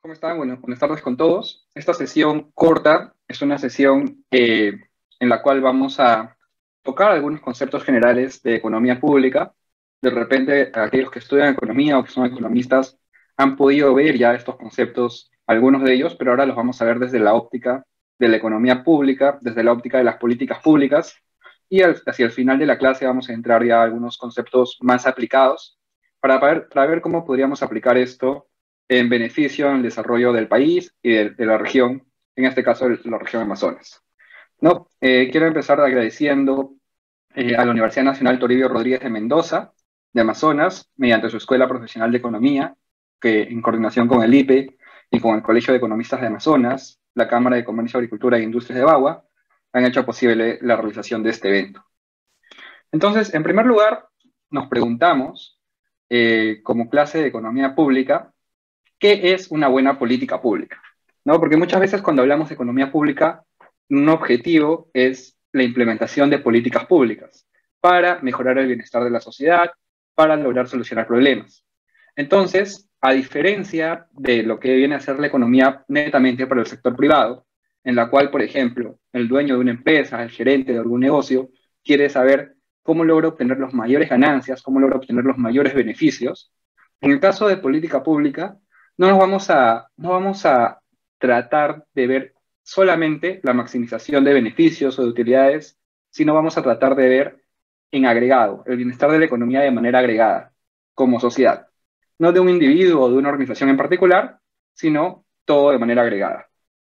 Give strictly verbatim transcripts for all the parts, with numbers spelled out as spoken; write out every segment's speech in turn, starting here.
¿Cómo están? Bueno, buenas tardes con todos. Esta sesión corta es una sesión eh, en la cual vamos a tocar algunos conceptos generales de economía pública. De repente, aquellos que estudian economía o que son economistas han podido ver ya estos conceptos, algunos de ellos, pero ahora los vamos a ver desde la óptica de la economía pública, desde la óptica de las políticas públicas, y al- hacia el final de la clase vamos a entrar ya a algunos conceptos más aplicados para ver, para ver cómo podríamos aplicar esto en beneficio en el desarrollo del país y de, de la región, en este caso de la región Amazonas. No, eh, quiero empezar agradeciendo eh, a la Universidad Nacional Toribio Rodríguez de Mendoza, de Amazonas, mediante su Escuela Profesional de Economía, que en coordinación con el I P E y con el Colegio de Economistas de Amazonas, la Cámara de Comercio, Agricultura e Industrias de Bagua, han hecho posible la realización de este evento. Entonces, en primer lugar, nos preguntamos, eh, como clase de economía pública, ¿qué es una buena política pública? ¿No? Porque muchas veces cuando hablamos de economía pública, un objetivo es la implementación de políticas públicas para mejorar el bienestar de la sociedad, para lograr solucionar problemas. Entonces, a diferencia de lo que viene a ser la economía netamente para el sector privado, en la cual, por ejemplo, el dueño de una empresa, el gerente de algún negocio, quiere saber cómo logra obtener las mayores ganancias, cómo logra obtener los mayores beneficios, en el caso de política pública, no nos vamos a, no vamos a tratar de ver solamente la maximización de beneficios o de utilidades, sino vamos a tratar de ver en agregado el bienestar de la economía de manera agregada, como sociedad. No de un individuo o de una organización en particular, sino todo de manera agregada.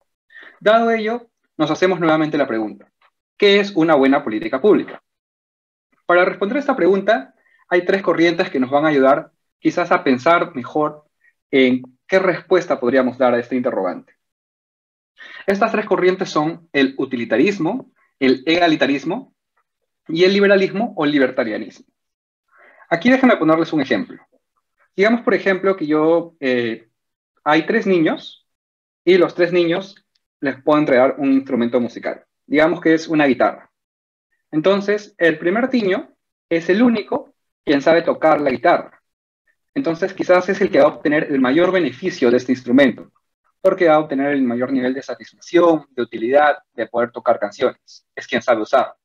Dado ello, nos hacemos nuevamente la pregunta: ¿qué es una buena política pública? Para responder a esta pregunta, hay tres corrientes que nos van a ayudar quizás a pensar mejor en qué respuesta podríamos dar a este interrogante. Estas tres corrientes son el utilitarismo, el egalitarismo y el liberalismo o libertarianismo. Aquí déjenme ponerles un ejemplo. Digamos, por ejemplo, que yo, eh, hay tres niños y los tres niños les puedo entregar un instrumento musical. Digamos que es una guitarra. Entonces, el primer niño es el único quien sabe tocar la guitarra. Entonces, quizás es el que va a obtener el mayor beneficio de este instrumento, porque va a obtener el mayor nivel de satisfacción, de utilidad, de poder tocar canciones. Es quien sabe usar.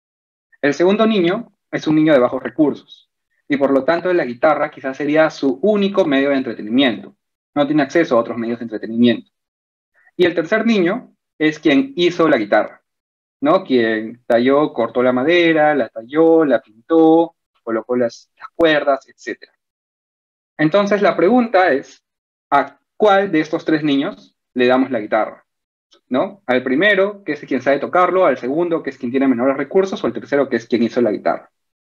El segundo niño es un niño de bajos recursos, y por lo tanto la guitarra quizás sería su único medio de entretenimiento. No tiene acceso a otros medios de entretenimiento. Y el tercer niño es quien hizo la guitarra, ¿no? Quien talló, cortó la madera, la talló, la pintó, colocó las, las cuerdas, etcétera. Entonces la pregunta es, ¿a cuál de estos tres niños le damos la guitarra? ¿No? Al primero, que es quien sabe tocarlo, al segundo, que es quien tiene menores recursos, o al tercero, que es quien hizo la guitarra.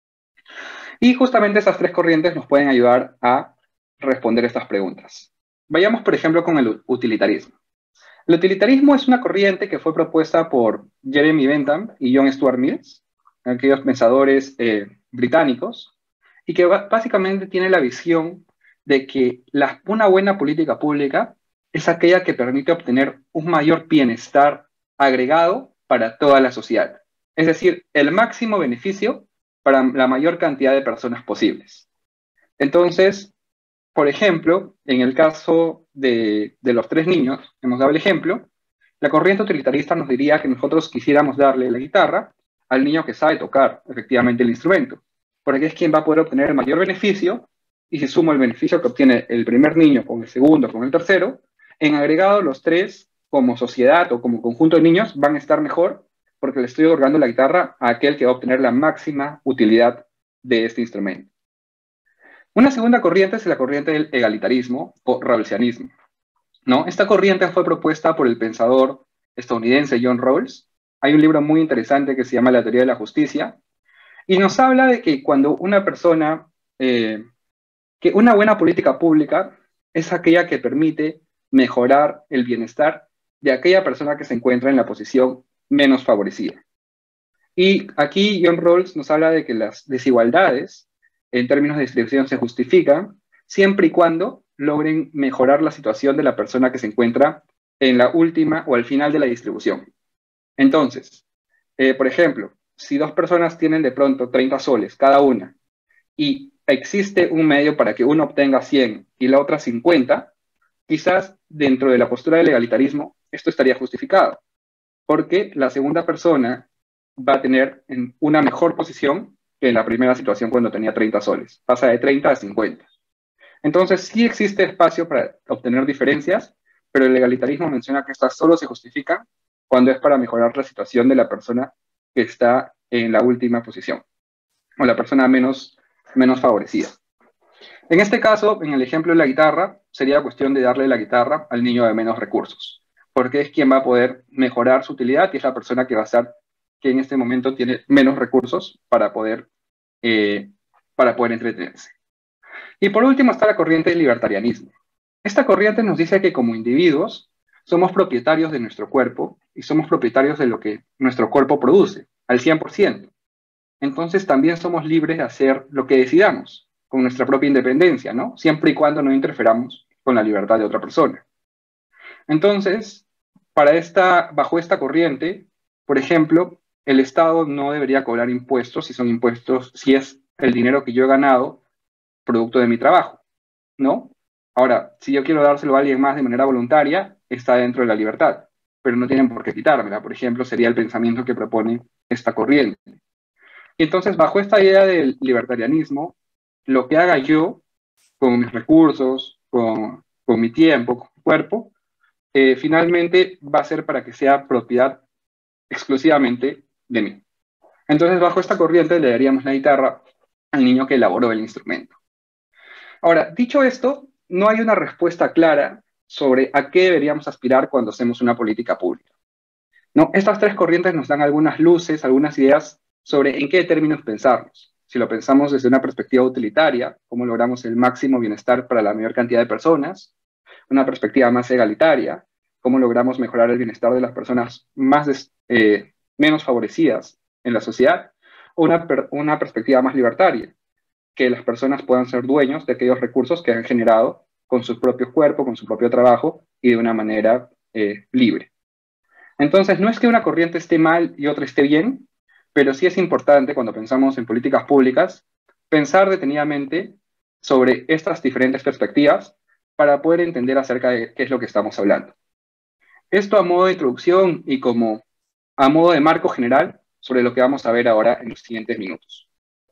Y justamente esas tres corrientes nos pueden ayudar a responder estas preguntas. Vayamos, por ejemplo, con el utilitarismo. El utilitarismo es una corriente que fue propuesta por Jeremy Bentham y John Stuart Mills, aquellos pensadores eh, británicos, y que básicamente tiene la visión de que la, una buena política pública es aquella que permite obtener un mayor bienestar agregado para toda la sociedad. Es decir, el máximo beneficio para la mayor cantidad de personas posibles. Entonces, por ejemplo, en el caso de, de los tres niños, hemos dado el ejemplo, la corriente utilitarista nos diría que nosotros quisiéramos darle la guitarra al niño que sabe tocar efectivamente el instrumento, porque es quien va a poder obtener el mayor beneficio, y si sumo el beneficio que obtiene el primer niño con el segundo, con el tercero, en agregado los tres, como sociedad o como conjunto de niños, van a estar mejor, porque le estoy otorgando la guitarra a aquel que va a obtener la máxima utilidad de este instrumento. Una segunda corriente es la corriente del egalitarismo o rawlsianismo, ¿no? Esta corriente fue propuesta por el pensador estadounidense John Rawls. Hay un libro muy interesante que se llama La teoría de la justicia, y nos habla de que cuando una persona, eh, que una buena política pública es aquella que permite mejorar el bienestar de aquella persona que se encuentra en la posición menos favorecida. Y aquí John Rawls nos habla de que las desigualdades en términos de distribución se justifican siempre y cuando logren mejorar la situación de la persona que se encuentra en la última o al final de la distribución. Entonces, eh, por ejemplo, si dos personas tienen de pronto treinta soles cada una y existe un medio para que uno obtenga cien y la otra cincuenta, quizás dentro de la postura del egalitarismo esto estaría justificado, porque la segunda persona va a tener en una mejor posición que en la primera situación cuando tenía treinta soles, pasa de treinta a cincuenta. Entonces sí existe espacio para obtener diferencias, pero el egalitarismo menciona que estas solo se justifican cuando es para mejorar la situación de la persona que está en la última posición, o la persona menos, menos favorecida. En este caso, en el ejemplo de la guitarra, sería cuestión de darle la guitarra al niño de menos recursos, porque es quien va a poder mejorar su utilidad y es la persona que va a estar, que en este momento tiene menos recursos para poder, eh, para poder entretenerse. Y por último está la corriente del libertarianismo. Esta corriente nos dice que como individuos somos propietarios de nuestro cuerpo y somos propietarios de lo que nuestro cuerpo produce, al cien por ciento. Entonces también somos libres de hacer lo que decidamos, con nuestra propia independencia, ¿no? Siempre y cuando no interferamos con la libertad de otra persona. Entonces, para esta, bajo esta corriente, por ejemplo, el Estado no debería cobrar impuestos si son impuestos, si es el dinero que yo he ganado producto de mi trabajo, ¿no? Ahora, si yo quiero dárselo a alguien más de manera voluntaria, está dentro de la libertad, pero no tienen por qué quitármela, por ejemplo, sería el pensamiento que propone esta corriente. Y entonces, bajo esta idea del libertarianismo, lo que haga yo con mis recursos, con, con mi tiempo, con mi cuerpo, eh, finalmente va a ser para que sea propiedad exclusivamente de mí. Entonces, bajo esta corriente le daríamos la guitarra al niño que elaboró el instrumento. Ahora, dicho esto, no hay una respuesta clara sobre a qué deberíamos aspirar cuando hacemos una política pública. ¿No? Estas tres corrientes nos dan algunas luces, algunas ideas sobre en qué términos pensarlos. Si lo pensamos desde una perspectiva utilitaria, cómo logramos el máximo bienestar para la mayor cantidad de personas, una perspectiva más egalitaria, cómo logramos mejorar el bienestar de las personas más eh, menos favorecidas en la sociedad, o una, per una perspectiva más libertaria, que las personas puedan ser dueños de aquellos recursos que han generado con su propio cuerpo, con su propio trabajo y de una manera eh, libre. Entonces, no es que una corriente esté mal y otra esté bien, pero sí es importante cuando pensamos en políticas públicas pensar detenidamente sobre estas diferentes perspectivas para poder entender acerca de qué es lo que estamos hablando. Esto a modo de introducción y como a modo de marco general sobre lo que vamos a ver ahora en los siguientes minutos.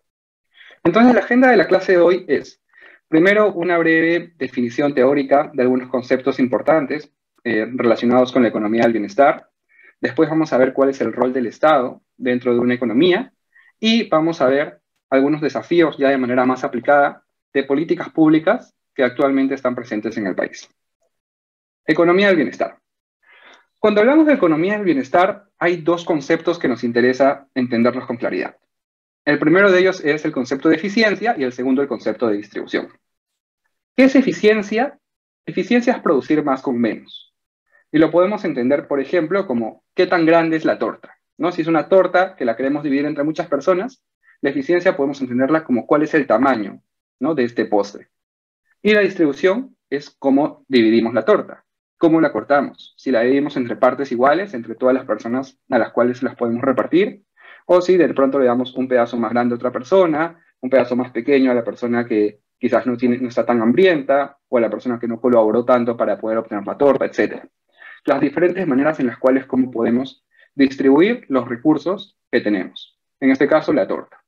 Entonces, la agenda de la clase de hoy es, primero, una breve definición teórica de algunos conceptos importantes eh, relacionados con la economía del bienestar. Después vamos a ver cuál es el rol del Estado dentro de una economía y vamos a ver algunos desafíos ya de manera más aplicada de políticas públicas que actualmente están presentes en el país. Economía del bienestar. Cuando hablamos de economía del bienestar, hay dos conceptos que nos interesa entenderlos con claridad. El primero de ellos es el concepto de eficiencia y el segundo el concepto de distribución. ¿Qué es eficiencia? Eficiencia es producir más con menos. Y lo podemos entender, por ejemplo, como qué tan grande es la torta, ¿no? Si es una torta que la queremos dividir entre muchas personas, la eficiencia podemos entenderla como cuál es el tamaño, ¿no?, de este postre. Y la distribución es cómo dividimos la torta, cómo la cortamos, si la dividimos entre partes iguales, entre todas las personas a las cuales las podemos repartir, o si de pronto le damos un pedazo más grande a otra persona, un pedazo más pequeño a la persona que quizás no, tiene, no está tan hambrienta, o a la persona que no colaboró tanto para poder obtener la torta, etcétera. Las diferentes maneras en las cuales cómo podemos distribuir los recursos que tenemos. En este caso, la torta.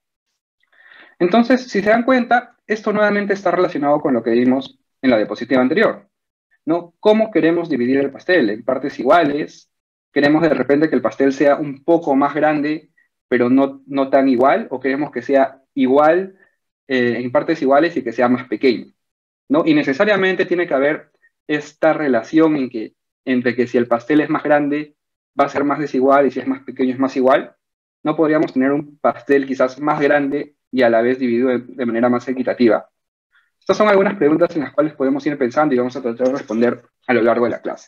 Entonces, si se dan cuenta, esto nuevamente está relacionado con lo que vimos en la diapositiva anterior, ¿no? ¿Cómo queremos dividir el pastel? ¿En partes iguales? ¿Queremos de repente que el pastel sea un poco más grande, pero no, no tan igual? ¿O queremos que sea igual, eh, en partes iguales y que sea más pequeño, ¿no? Y necesariamente tiene que haber esta relación en que, entre que si el pastel es más grande, va a ser más desigual y si es más pequeño es más igual. No podríamos tener un pastel quizás más grande y a la vez dividido de, de manera más equitativa. Estas son algunas preguntas en las cuales podemos ir pensando y vamos a tratar de responder a lo largo de la clase.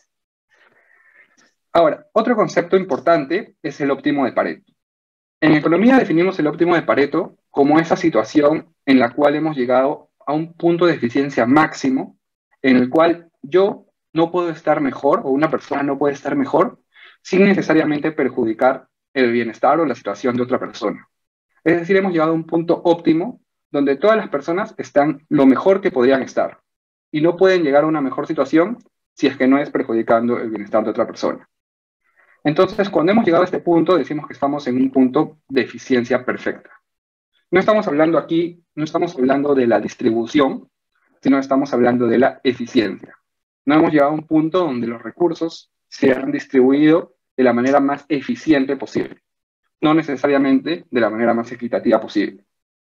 Ahora, otro concepto importante es el óptimo de Pareto. En economía definimos el óptimo de Pareto como esa situación en la cual hemos llegado a un punto de eficiencia máximo en el cual yo no puedo estar mejor o una persona no puede estar mejor sin necesariamente perjudicar el bienestar o la situación de otra persona. Es decir, hemos llegado a un punto óptimo donde todas las personas están lo mejor que podrían estar y no pueden llegar a una mejor situación si es que no es perjudicando el bienestar de otra persona. Entonces, cuando hemos llegado a este punto, decimos que estamos en un punto de eficiencia perfecta. No estamos hablando aquí, no estamos hablando de la distribución, sino estamos hablando de la eficiencia. No hemos llegado a un punto donde los recursos se han distribuido de la manera más eficiente posible, no necesariamente de la manera más equitativa posible.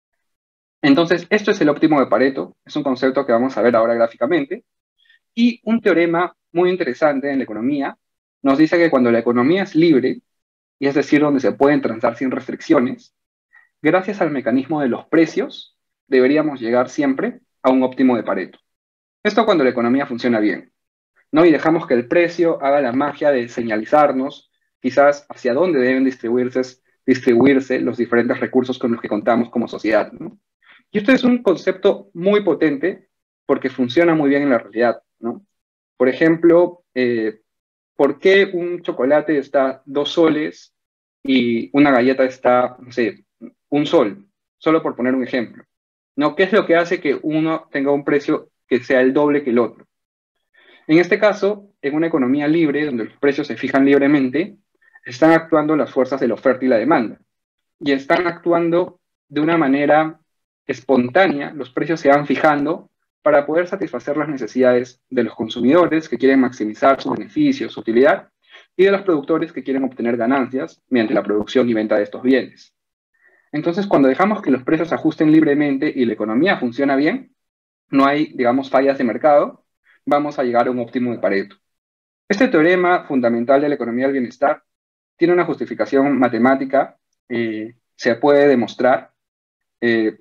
Entonces, esto es el óptimo de Pareto, es un concepto que vamos a ver ahora gráficamente, y un teorema muy interesante en la economía nos dice que cuando la economía es libre, y es decir, donde se pueden transar sin restricciones, gracias al mecanismo de los precios, deberíamos llegar siempre a un óptimo de Pareto. Esto cuando la economía funciona bien, ¿no? Y dejamos que el precio haga la magia de señalizarnos quizás hacia dónde deben distribuirse, distribuirse los diferentes recursos con los que contamos como sociedad, ¿no? Y esto es un concepto muy potente porque funciona muy bien en la realidad, ¿no? Por ejemplo, eh, ¿por qué un chocolate está dos soles y una galleta está, no sé, un sol? Solo por poner un ejemplo, ¿no? ¿Qué es lo que hace que uno tenga un precio que sea el doble que el otro? En este caso, en una economía libre, donde los precios se fijan libremente, están actuando las fuerzas de la oferta y la demanda. Y están actuando de una manera espontánea, los precios se van fijando para poder satisfacer las necesidades de los consumidores que quieren maximizar su beneficio, su utilidad, y de los productores que quieren obtener ganancias mediante la producción y venta de estos bienes. Entonces, cuando dejamos que los precios se ajusten libremente y la economía funciona bien, no hay, digamos, fallas de mercado, vamos a llegar a un óptimo de Pareto. Este teorema fundamental de la economía del bienestar tiene una justificación matemática, eh, se puede demostrar, eh,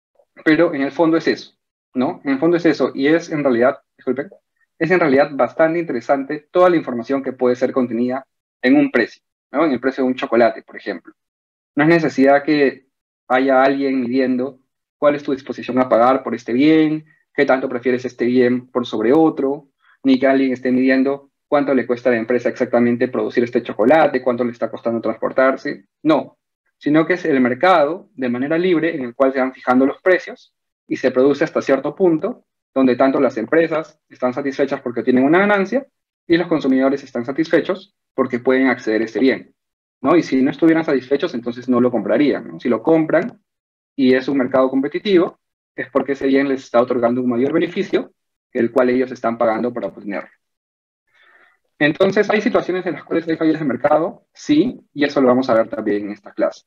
pero en el fondo es eso, ¿no? En el fondo es eso, y es en realidad, disculpe, es en realidad bastante interesante toda la información que puede ser contenida en un precio, ¿no? En el precio de un chocolate, por ejemplo. No es necesidad que haya alguien midiendo cuál es tu disposición a pagar por este bien, qué tanto prefieres este bien por sobre otro, ni que alguien esté midiendo cuánto le cuesta a la empresa exactamente producir este chocolate, cuánto le está costando transportarse. No, sino que es el mercado de manera libre en el cual se van fijando los precios y se produce hasta cierto punto donde tanto las empresas están satisfechas porque tienen una ganancia y los consumidores están satisfechos porque pueden acceder a este bien, ¿no? Y si no estuvieran satisfechos, entonces no lo comprarían, ¿no? Si lo compran y es un mercado competitivo, es porque ese bien les está otorgando un mayor beneficio que el cual ellos están pagando para obtenerlo. Entonces, ¿hay situaciones en las cuales hay fallas de mercado? Sí, y eso lo vamos a ver también en esta clase.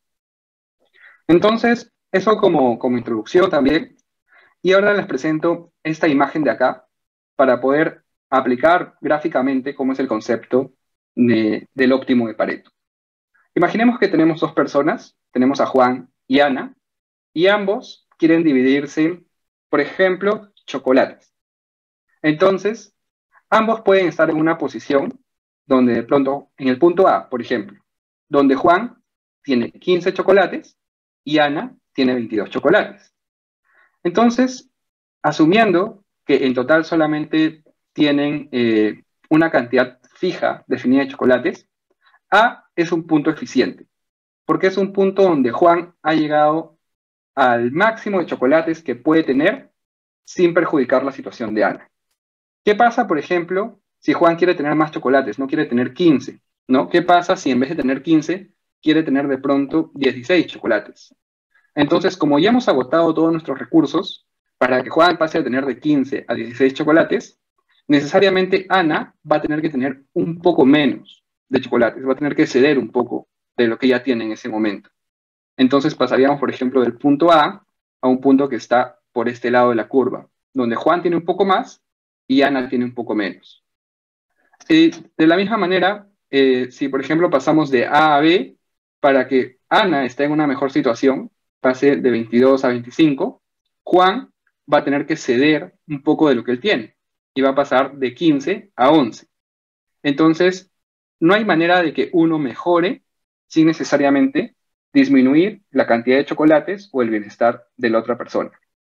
Entonces, eso como, como introducción también. Y ahora les presento esta imagen de acá para poder aplicar gráficamente cómo es el concepto de, del óptimo de Pareto. Imaginemos que tenemos dos personas, tenemos a Juan y Ana, y ambos quieren dividirse, por ejemplo, chocolates. Entonces, ambos pueden estar en una posición donde de pronto, en el punto A, por ejemplo, donde Juan tiene quince chocolates y Ana tiene veintidós chocolates. Entonces, asumiendo que en total solamente tienen eh, una cantidad fija definida de chocolates, A es un punto eficiente, porque es un punto donde Juan ha llegado al máximo de chocolates que puede tener sin perjudicar la situación de Ana. ¿Qué pasa, por ejemplo, si Juan quiere tener más chocolates, no quiere tener quince, ¿no? ¿Qué pasa si en vez de tener quince, quiere tener de pronto dieciséis chocolates? Entonces, como ya hemos agotado todos nuestros recursos, para que Juan pase a tener de quince a dieciséis chocolates, necesariamente Ana va a tener que tener un poco menos de chocolates, va a tener que ceder un poco de lo que ya tiene en ese momento. Entonces pasaríamos, por ejemplo, del punto A a un punto que está por este lado de la curva, donde Juan tiene un poco más y Ana tiene un poco menos. Y de la misma manera, eh, si por ejemplo pasamos de A a B, para que Ana esté en una mejor situación, pase de veintidós a veinticinco, Juan va a tener que ceder un poco de lo que él tiene y va a pasar de quince a once. Entonces, no hay manera de que uno mejore sin necesariamente disminuir la cantidad de chocolates o el bienestar de la otra persona.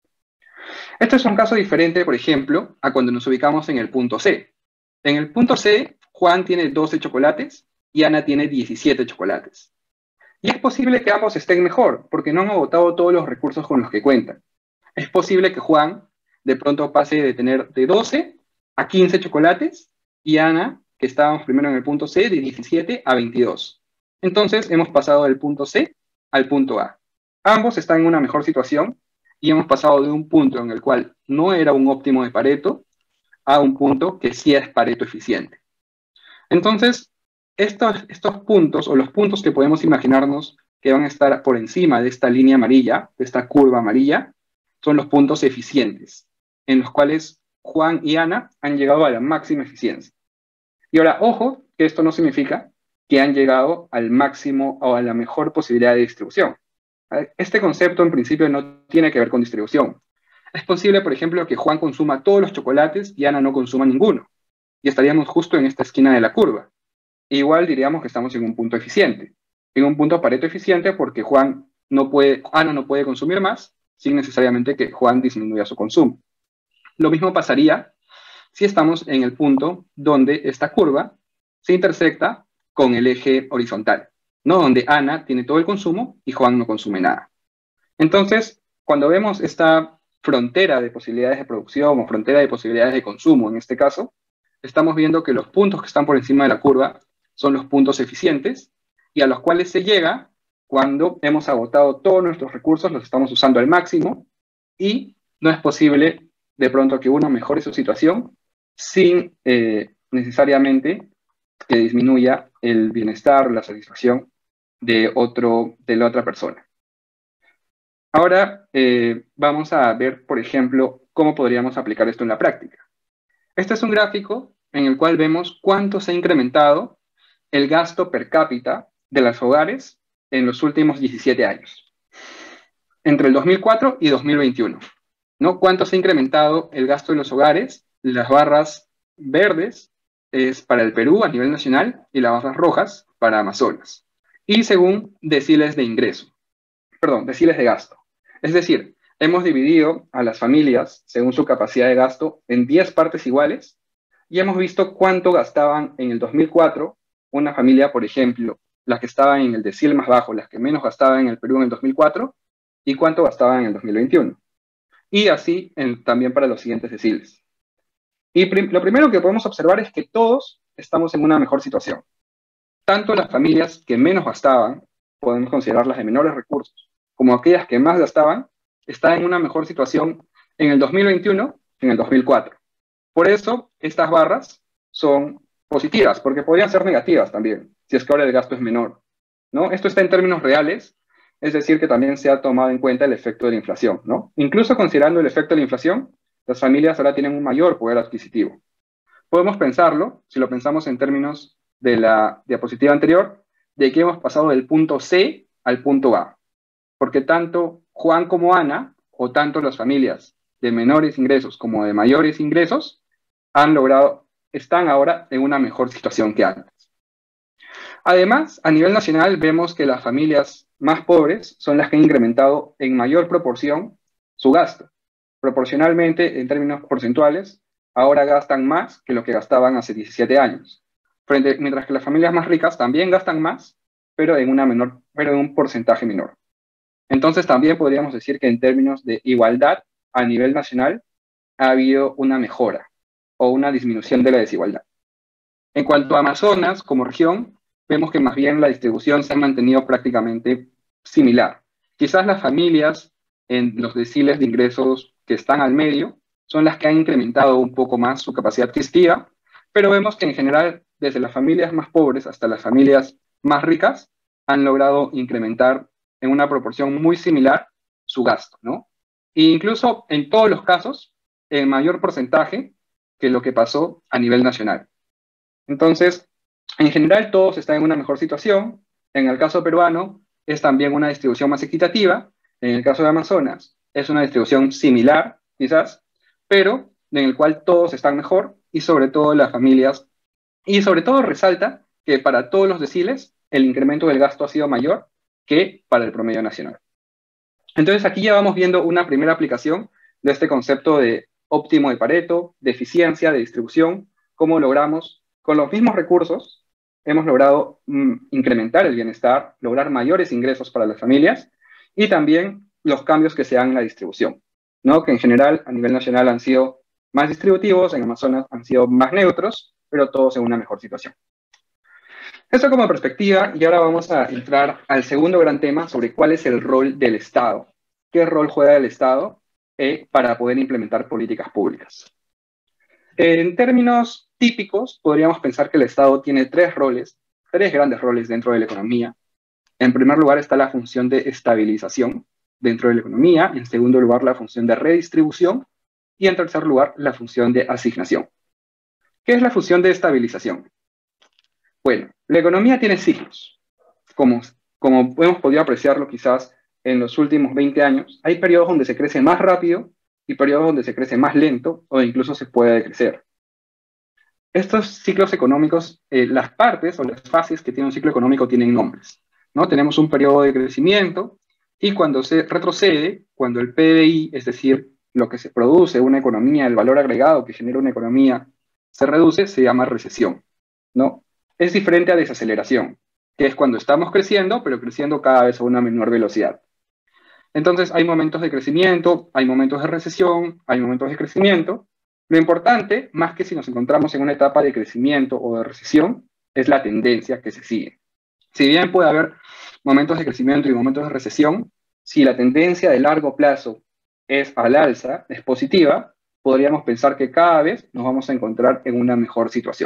Este es un caso diferente, por ejemplo, a cuando nos ubicamos en el punto C. En el punto C, Juan tiene doce chocolates y Ana tiene diecisiete chocolates. Y es posible que ambos estén mejor, porque no han agotado todos los recursos con los que cuentan. Es posible que Juan de pronto pase de tener de doce a quince chocolates y Ana, que estábamos primero en el punto C, de diecisiete a veintidós. Entonces, hemos pasado del punto C al punto A. Ambos están en una mejor situación y hemos pasado de un punto en el cual no era un óptimo de Pareto a un punto que sí es Pareto eficiente. Entonces, estos, estos puntos, o los puntos que podemos imaginarnos que van a estar por encima de esta línea amarilla, de esta curva amarilla, son los puntos eficientes, en los cuales Juan y Ana han llegado a la máxima eficiencia. Y ahora, ojo, que esto no significa que han llegado al máximo o a la mejor posibilidad de distribución. Este concepto en principio no tiene que ver con distribución. Es posible, por ejemplo, que Juan consuma todos los chocolates y Ana no consuma ninguno. Y estaríamos justo en esta esquina de la curva. Igual diríamos que estamos en un punto eficiente. En un punto Pareto eficiente porque Juan no puede, Ana no puede consumir más sin necesariamente que Juan disminuya su consumo. Lo mismo pasaría si estamos en el punto donde esta curva se intersecta con el eje horizontal, ¿no? Donde Ana tiene todo el consumo y Juan no consume nada. Entonces, cuando vemos esta frontera de posibilidades de producción o frontera de posibilidades de consumo, en este caso, estamos viendo que los puntos que están por encima de la curva son los puntos eficientes y a los cuales se llega cuando hemos agotado todos nuestros recursos, los estamos usando al máximo y no es posible de pronto que uno mejore su situación sin eh, necesariamente que disminuya el bienestar, la satisfacción de, otro, de la otra persona. Ahora eh, vamos a ver, por ejemplo, cómo podríamos aplicar esto en la práctica. Este es un gráfico en el cual vemos cuánto se ha incrementado el gasto per cápita de los hogares en los últimos diecisiete años, entre el dos mil cuatro y dos mil veintiuno. ¿No? ¿Cuánto se ha incrementado el gasto de los hogares? Las barras verdes es para el Perú a nivel nacional y las barras rojas para Amazonas. Y según deciles de ingreso, perdón, deciles de gasto. Es decir, hemos dividido a las familias según su capacidad de gasto en diez partes iguales y hemos visto cuánto gastaban en el dos mil cuatro una familia, por ejemplo, las que estaban en el decil más bajo, las que menos gastaban en el Perú en el dos mil cuatro y cuánto gastaban en el dos mil veintiuno. Y así en, también para los siguientes deciles. Y prim lo primero que podemos observar es que todos estamos en una mejor situación. Tanto las familias que menos gastaban, podemos considerarlas de menores recursos, como aquellas que más gastaban, están en una mejor situación en el dos mil veintiuno que en el dos mil cuatro. Por eso, estas barras son positivas, porque podrían ser negativas también, si es que ahora el gasto es menor, ¿no? Esto está en términos reales, es decir, que también se ha tomado en cuenta el efecto de la inflación, ¿no? Incluso considerando el efecto de la inflación, las familias ahora tienen un mayor poder adquisitivo. Podemos pensarlo, si lo pensamos en términos de la diapositiva anterior, de que hemos pasado del punto C al punto A, porque tanto Juan como Ana, o tanto las familias de menores ingresos como de mayores ingresos, han logrado, están ahora en una mejor situación que antes. Además, a nivel nacional vemos que las familias más pobres son las que han incrementado en mayor proporción su gasto. Proporcionalmente, en términos porcentuales, ahora gastan más que lo que gastaban hace diecisiete años. Frente, mientras que las familias más ricas también gastan más, pero en, una menor, pero en un porcentaje menor. Entonces, también podríamos decir que en términos de igualdad a nivel nacional ha habido una mejora o una disminución de la desigualdad. En cuanto a Amazonas, como región, vemos que más bien la distribución se ha mantenido prácticamente similar. Quizás las familias en los deciles de ingresos que están al medio son las que han incrementado un poco más su capacidad adquisitiva, pero vemos que en general, desde las familias más pobres hasta las familias más ricas, han logrado incrementar en una proporción muy similar su gasto, ¿no? E incluso en todos los casos, en mayor porcentaje que lo que pasó a nivel nacional. Entonces, en general todos están en una mejor situación. En el caso peruano es también una distribución más equitativa. En el caso de Amazonas es una distribución similar, quizás, pero en el cual todos están mejor y sobre todo las familias. Y sobre todo resalta que para todos los deciles el incremento del gasto ha sido mayor que para el promedio nacional. Entonces aquí ya vamos viendo una primera aplicación de este concepto de óptimo de Pareto, de eficiencia, de distribución, cómo logramos, con los mismos recursos, hemos logrado mm, incrementar el bienestar, lograr mayores ingresos para las familias y también los cambios que se dan en la distribución, ¿no? Que en general a nivel nacional han sido más distributivos, en Amazonas han sido más neutros pero todos en una mejor situación. Esto como perspectiva, y ahora vamos a entrar al segundo gran tema sobre cuál es el rol del Estado. ¿Qué rol juega el Estado eh, para poder implementar políticas públicas? En términos típicos, podríamos pensar que el Estado tiene tres roles, tres grandes roles dentro de la economía. En primer lugar está la función de estabilización dentro de la economía, en segundo lugar la función de redistribución y en tercer lugar la función de asignación. ¿Qué es la función de estabilización? Bueno, la economía tiene ciclos. Como, como hemos podido apreciarlo quizás en los últimos veinte años, hay periodos donde se crece más rápido y periodos donde se crece más lento o incluso se puede decrecer. Estos ciclos económicos, eh, las partes o las fases que tiene un ciclo económico tienen nombres, ¿no? Tenemos un periodo de crecimiento y cuando se retrocede, cuando el P B I, es decir, lo que se produce una economía, el valor agregado que genera una economía, se reduce, se llama recesión, ¿no? Es diferente a desaceleración, que es cuando estamos creciendo, pero creciendo cada vez a una menor velocidad. Entonces, hay momentos de crecimiento, hay momentos de recesión, hay momentos de crecimiento. Lo importante, más que si nos encontramos en una etapa de crecimiento o de recesión, es la tendencia que se sigue. Si bien puede haber momentos de crecimiento y momentos de recesión, si la tendencia de largo plazo es al alza, es positiva, podríamos pensar que cada vez nos vamos a encontrar en una mejor situación.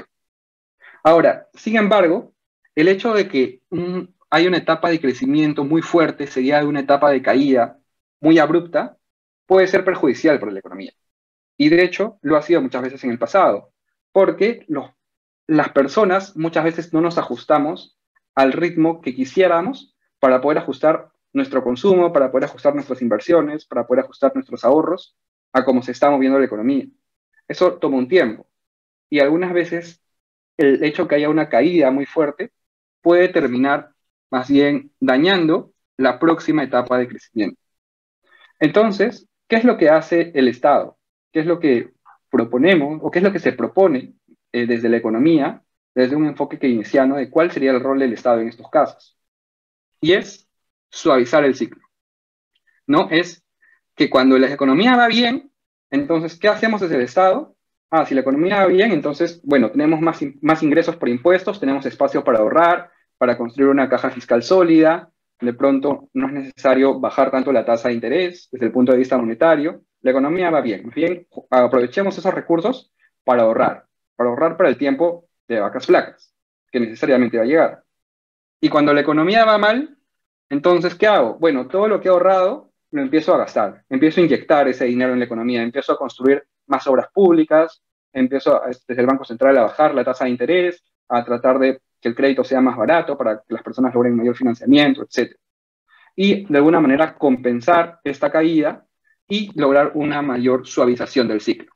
Ahora, sin embargo, el hecho de que un, hay una etapa de crecimiento muy fuerte seguida de una etapa de caída muy abrupta puede ser perjudicial para la economía. Y de hecho, lo ha sido muchas veces en el pasado, porque los, las personas muchas veces no nos ajustamos al ritmo que quisiéramos para poder ajustar nuestro consumo, para poder ajustar nuestras inversiones, para poder ajustar nuestros ahorros a cómo se está moviendo la economía. Eso toma un tiempo. Y algunas veces el hecho que haya una caída muy fuerte puede terminar más bien dañando la próxima etapa de crecimiento. Entonces, ¿qué es lo que hace el Estado? ¿Qué es lo que proponemos o qué es lo que se propone eh, desde la economía, desde un enfoque keynesiano de cuál sería el rol del Estado en estos casos? Y es suavizar el ciclo, ¿no? Es que cuando la economía va bien, entonces, ¿qué hacemos desde el Estado? Ah, si la economía va bien, entonces, bueno, tenemos más, más ingresos por impuestos, tenemos espacio para ahorrar, para construir una caja fiscal sólida, de pronto no es necesario bajar tanto la tasa de interés desde el punto de vista monetario, la economía va bien, bien, aprovechemos esos recursos para ahorrar, para ahorrar para el tiempo de vacas flacas, que necesariamente va a llegar. Y cuando la economía va mal, entonces, ¿qué hago? Bueno, todo lo que he ahorrado lo empiezo a gastar, empiezo a inyectar ese dinero en la economía, empiezo a construir más obras públicas, empiezo a, desde el Banco Central a bajar la tasa de interés, a tratar de que el crédito sea más barato para que las personas logren mayor financiamiento, etcétera. Y de alguna manera compensar esta caída y lograr una mayor suavización del ciclo.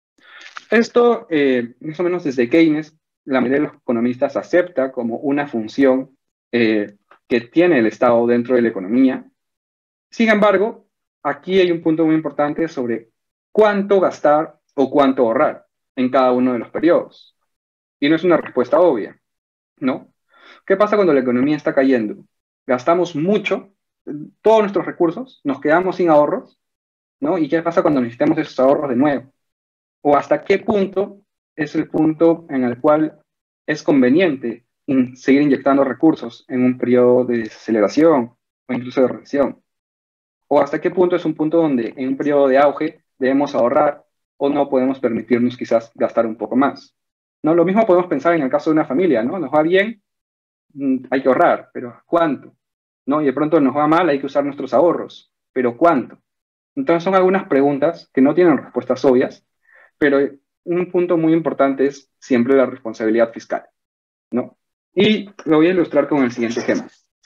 Esto, eh, más o menos desde Keynes, la mayoría de los economistas acepta como una función eh, que tiene el Estado dentro de la economía. Sin embargo, aquí hay un punto muy importante sobre cuánto gastar o cuánto ahorrar en cada uno de los periodos. Y no es una respuesta obvia, ¿no? ¿Qué pasa cuando la economía está cayendo? Gastamos mucho, todos nuestros recursos, nos quedamos sin ahorros, ¿no? ¿Y qué pasa cuando necesitamos esos ahorros de nuevo? ¿O hasta qué punto es el punto en el cual es conveniente in- seguir inyectando recursos en un periodo de desaceleración o incluso de recesión? ¿O hasta qué punto es un punto donde en un periodo de auge debemos ahorrar o no podemos permitirnos quizás gastar un poco más? ¿No? Lo mismo podemos pensar en el caso de una familia, ¿no? Nos va bien, mm, hay que ahorrar, pero ¿cuánto? ¿No? Y de pronto nos va mal, hay que usar nuestros ahorros, pero ¿cuánto? Entonces son algunas preguntas que no tienen respuestas obvias, pero un punto muy importante es siempre la responsabilidad fiscal, ¿no? Y lo voy a ilustrar con el siguiente ejemplo.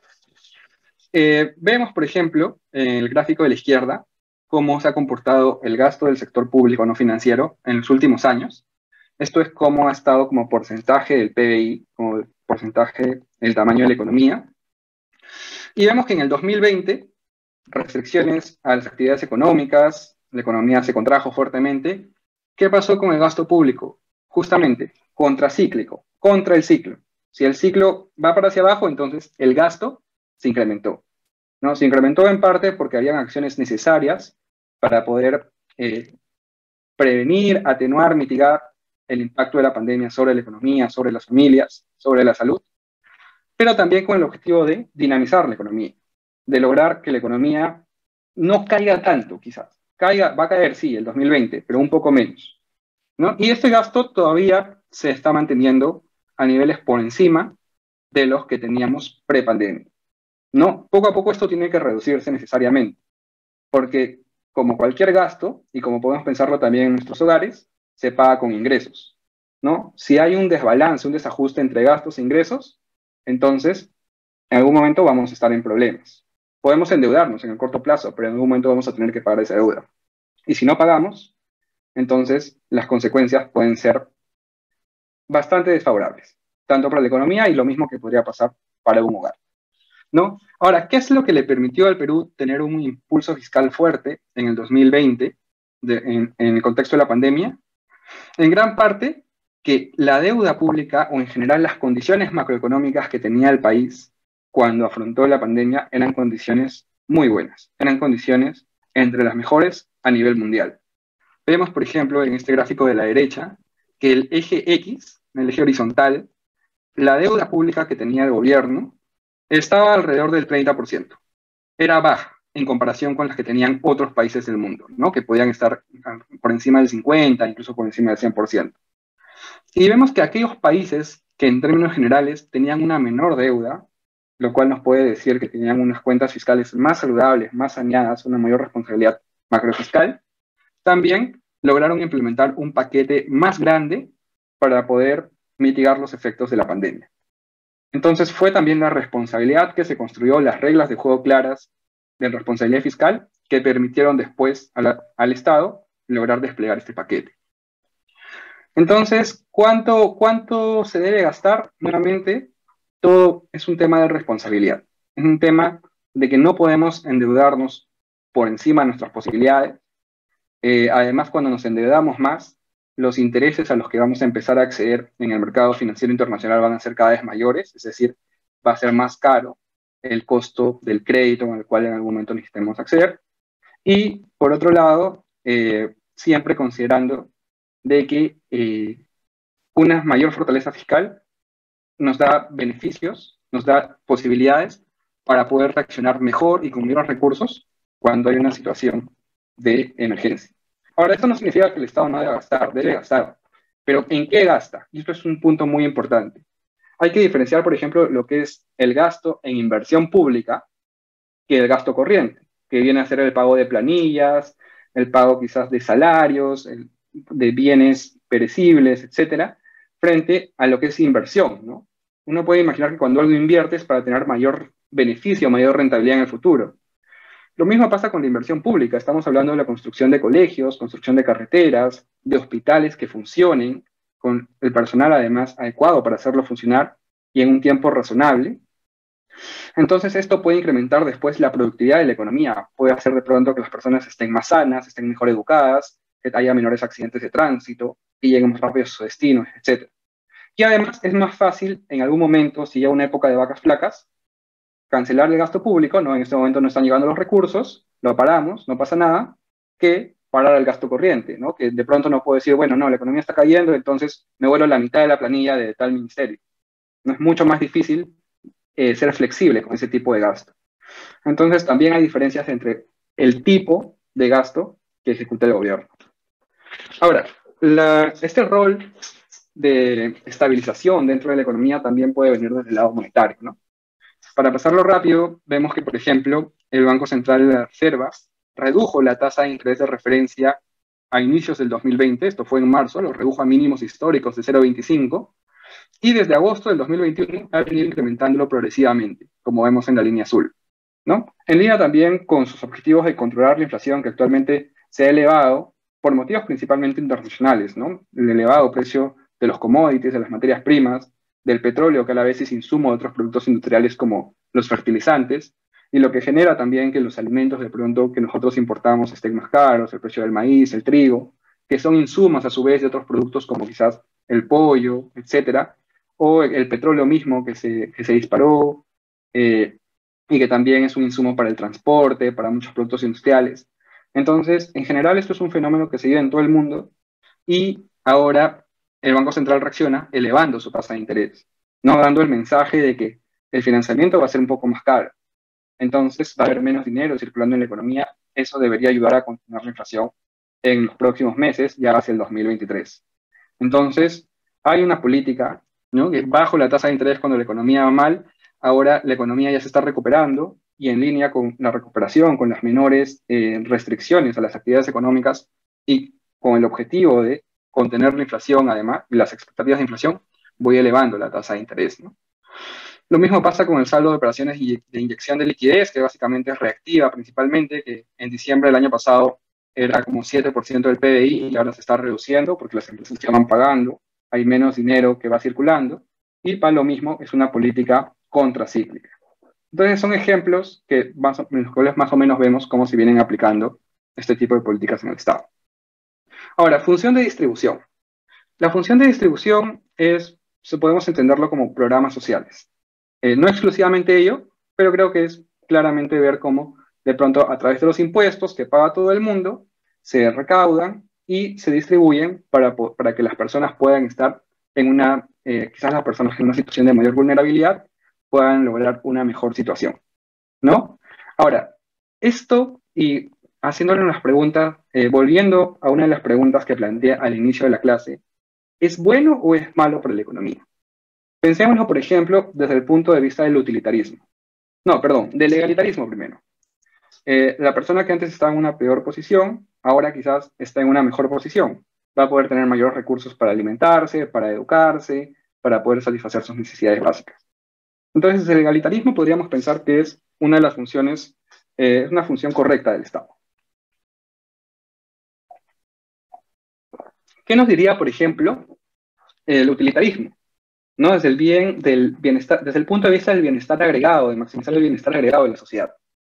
Eh, vemos, por ejemplo, en el gráfico de la izquierda, cómo se ha comportado el gasto del sector público no financiero en los últimos años. Esto es cómo ha estado como porcentaje del P B I, como porcentaje del tamaño de la economía. Y vemos que en el dos mil veinte, restricciones a las actividades económicas, la economía se contrajo fuertemente. ¿Qué pasó con el gasto público? Justamente, contracíclico, contra el ciclo. Si el ciclo va para hacia abajo, entonces el gasto se incrementó, ¿no? Se incrementó en parte porque habían acciones necesarias para poder eh, prevenir, atenuar, mitigar el impacto de la pandemia sobre la economía, sobre las familias, sobre la salud, pero también con el objetivo de dinamizar la economía, de lograr que la economía no caiga tanto, quizás. Caiga, va a caer, sí, el dos mil veinte, pero un poco menos, ¿no? Y este gasto todavía se está manteniendo a niveles por encima de los que teníamos pre-pandemia, ¿no? Poco a poco esto tiene que reducirse necesariamente, porque como cualquier gasto, y como podemos pensarlo también en nuestros hogares, se paga con ingresos, ¿no? Si hay un desbalance, un desajuste entre gastos e ingresos, entonces en algún momento vamos a estar en problemas. Podemos endeudarnos en el corto plazo, pero en algún momento vamos a tener que pagar esa deuda. Y si no pagamos, entonces las consecuencias pueden ser bastante desfavorables, tanto para la economía y lo mismo que podría pasar para un hogar, ¿no? Ahora, ¿qué es lo que le permitió al Perú tener un impulso fiscal fuerte en el dos mil veinte, de, en, en el contexto de la pandemia? En gran parte, que la deuda pública o en general las condiciones macroeconómicas que tenía el país cuando afrontó la pandemia eran condiciones muy buenas, eran condiciones entre las mejores a nivel mundial. Vemos, por ejemplo, en este gráfico de la derecha, que el eje X, el eje horizontal, la deuda pública que tenía el gobierno estaba alrededor del treinta por ciento. Era baja en comparación con las que tenían otros países del mundo, ¿no? Que podían estar por encima del cincuenta, incluso por encima del cien por ciento. Y vemos que aquellos países que en términos generales tenían una menor deuda, lo cual nos puede decir que tenían unas cuentas fiscales más saludables, más saneadas, una mayor responsabilidad macrofiscal, también lograron implementar un paquete más grande para poder mitigar los efectos de la pandemia. Entonces fue también la responsabilidad que se construyó, las reglas de juego claras de responsabilidad fiscal que permitieron después a la, al Estado lograr desplegar este paquete. Entonces, ¿cuánto, ¿cuánto se debe gastar? Nuevamente, todo es un tema de responsabilidad. Es un tema de que no podemos endeudarnos por encima de nuestras posibilidades. Eh, además, cuando nos endeudamos más, los intereses a los que vamos a empezar a acceder en el mercado financiero internacional van a ser cada vez mayores, es decir, va a ser más caro el costo del crédito al cual en algún momento necesitemos acceder. Y, por otro lado, eh, siempre considerando de que eh, una mayor fortaleza fiscal nos da beneficios, nos da posibilidades para poder reaccionar mejor y con mayores recursos cuando hay una situación de emergencia. Ahora, esto no significa que el Estado no debe gastar, debe gastar, pero ¿en qué gasta? Y esto es un punto muy importante. Hay que diferenciar, por ejemplo, lo que es el gasto en inversión pública que el gasto corriente, que viene a ser el pago de planillas, el pago quizás de salarios, el, de bienes perecibles, etcétera, frente a lo que es inversión, ¿no? Uno puede imaginar que cuando algo inviertes para tener mayor beneficio, mayor rentabilidad en el futuro. Lo mismo pasa con la inversión pública. Estamos hablando de la construcción de colegios, construcción de carreteras, de hospitales que funcionen, con el personal además adecuado para hacerlo funcionar y en un tiempo razonable. Entonces esto puede incrementar después la productividad de la economía. Puede hacer de pronto que las personas estén más sanas, estén mejor educadas, que haya menores accidentes de tránsito, que lleguen más rápido a sus destinos, etcétera. Y además es más fácil en algún momento, si ya una época de vacas flacas, cancelar el gasto público, ¿no? En este momento no están llegando los recursos, lo paramos, no pasa nada, que parar el gasto corriente, ¿no? Que de pronto no puedo decir, bueno, no, la economía está cayendo, entonces me vuelvo la mitad de la planilla de tal ministerio. No es mucho más difícil eh, ser flexible con ese tipo de gasto. Entonces también hay diferencias entre el tipo de gasto que ejecuta el gobierno. Ahora, la, este rol de estabilización dentro de la economía también puede venir desde el lado monetario, ¿no? Para pasarlo rápido, vemos que, por ejemplo, el Banco Central de la Reserva redujo la tasa de interés de referencia a inicios del dos mil veinte, esto fue en marzo, lo redujo a mínimos históricos de cero coma veinticinco, y desde agosto del dos mil veintiuno ha venido incrementándolo progresivamente, como vemos en la línea azul, ¿no? En línea también con sus objetivos de controlar la inflación que actualmente se ha elevado por motivos principalmente internacionales, ¿no? El elevado precio de los commodities, de las materias primas, del petróleo, que a la vez es insumo de otros productos industriales como los fertilizantes, y lo que genera también que los alimentos de pronto que nosotros importamos estén más caros, el precio del maíz, el trigo, que son insumos a su vez de otros productos como quizás el pollo, etcétera, o el petróleo mismo que se, que se disparó, eh, y que también es un insumo para el transporte, para muchos productos industriales. Entonces, en general, esto es un fenómeno que se vive en todo el mundo y ahora el Banco Central reacciona elevando su tasa de interés, no dando el mensaje de que el financiamiento va a ser un poco más caro. Entonces va a haber menos dinero circulando en la economía. Eso debería ayudar a contener la inflación en los próximos meses, ya hacia el dos mil veintitrés. Entonces, hay una política, ¿no?, que bajo la tasa de interés cuando la economía va mal, ahora la economía ya se está recuperando y en línea con la recuperación, con las menores eh, restricciones a las actividades económicas y con el objetivo de contener la inflación, además, y las expectativas de inflación, voy elevando la tasa de interés, ¿no? Lo mismo pasa con el saldo de operaciones de inyección de liquidez, que básicamente es reactiva principalmente, que en diciembre del año pasado era como siete por ciento del P B I y ahora se está reduciendo porque las empresas ya van pagando, hay menos dinero que va circulando, y para lo mismo es una política contracíclica. Entonces son ejemplos que más, en los cuales más o menos vemos cómo se vienen aplicando este tipo de políticas en el Estado. Ahora, función de distribución. La función de distribución es, podemos entenderlo como programas sociales. Eh, no exclusivamente ello, pero creo que es claramente ver cómo de pronto a través de los impuestos que paga todo el mundo, se recaudan y se distribuyen para, para que las personas puedan estar en una, eh, quizás las personas en una situación de mayor vulnerabilidad puedan lograr una mejor situación, ¿no? Ahora, esto y haciéndole unas preguntas, eh, volviendo a una de las preguntas que planteé al inicio de la clase, ¿es bueno o es malo para la economía? Pensémoslo, por ejemplo, desde el punto de vista del utilitarismo. No, perdón, del egalitarismo primero. Eh, la persona que antes estaba en una peor posición, ahora quizás está en una mejor posición. Va a poder tener mayores recursos para alimentarse, para educarse, para poder satisfacer sus necesidades básicas. Entonces, el egalitarismo podríamos pensar que es una de las funciones, eh, es una función correcta del Estado. ¿Qué nos diría, por ejemplo, el utilitarismo? ¿No? Desde el bien, del bienestar, desde el punto de vista del bienestar agregado, de maximizar el bienestar agregado de la sociedad.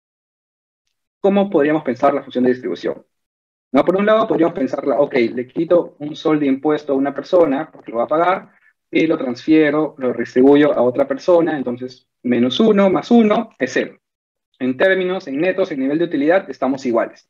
¿Cómo podríamos pensar la función de distribución? ¿No? Por un lado, podríamos pensarla, ok, le quito un sol de impuesto a una persona, porque lo va a pagar, y lo transfiero, lo redistribuyo a otra persona, entonces menos uno más uno es cero. En términos, en netos, en nivel de utilidad, estamos iguales.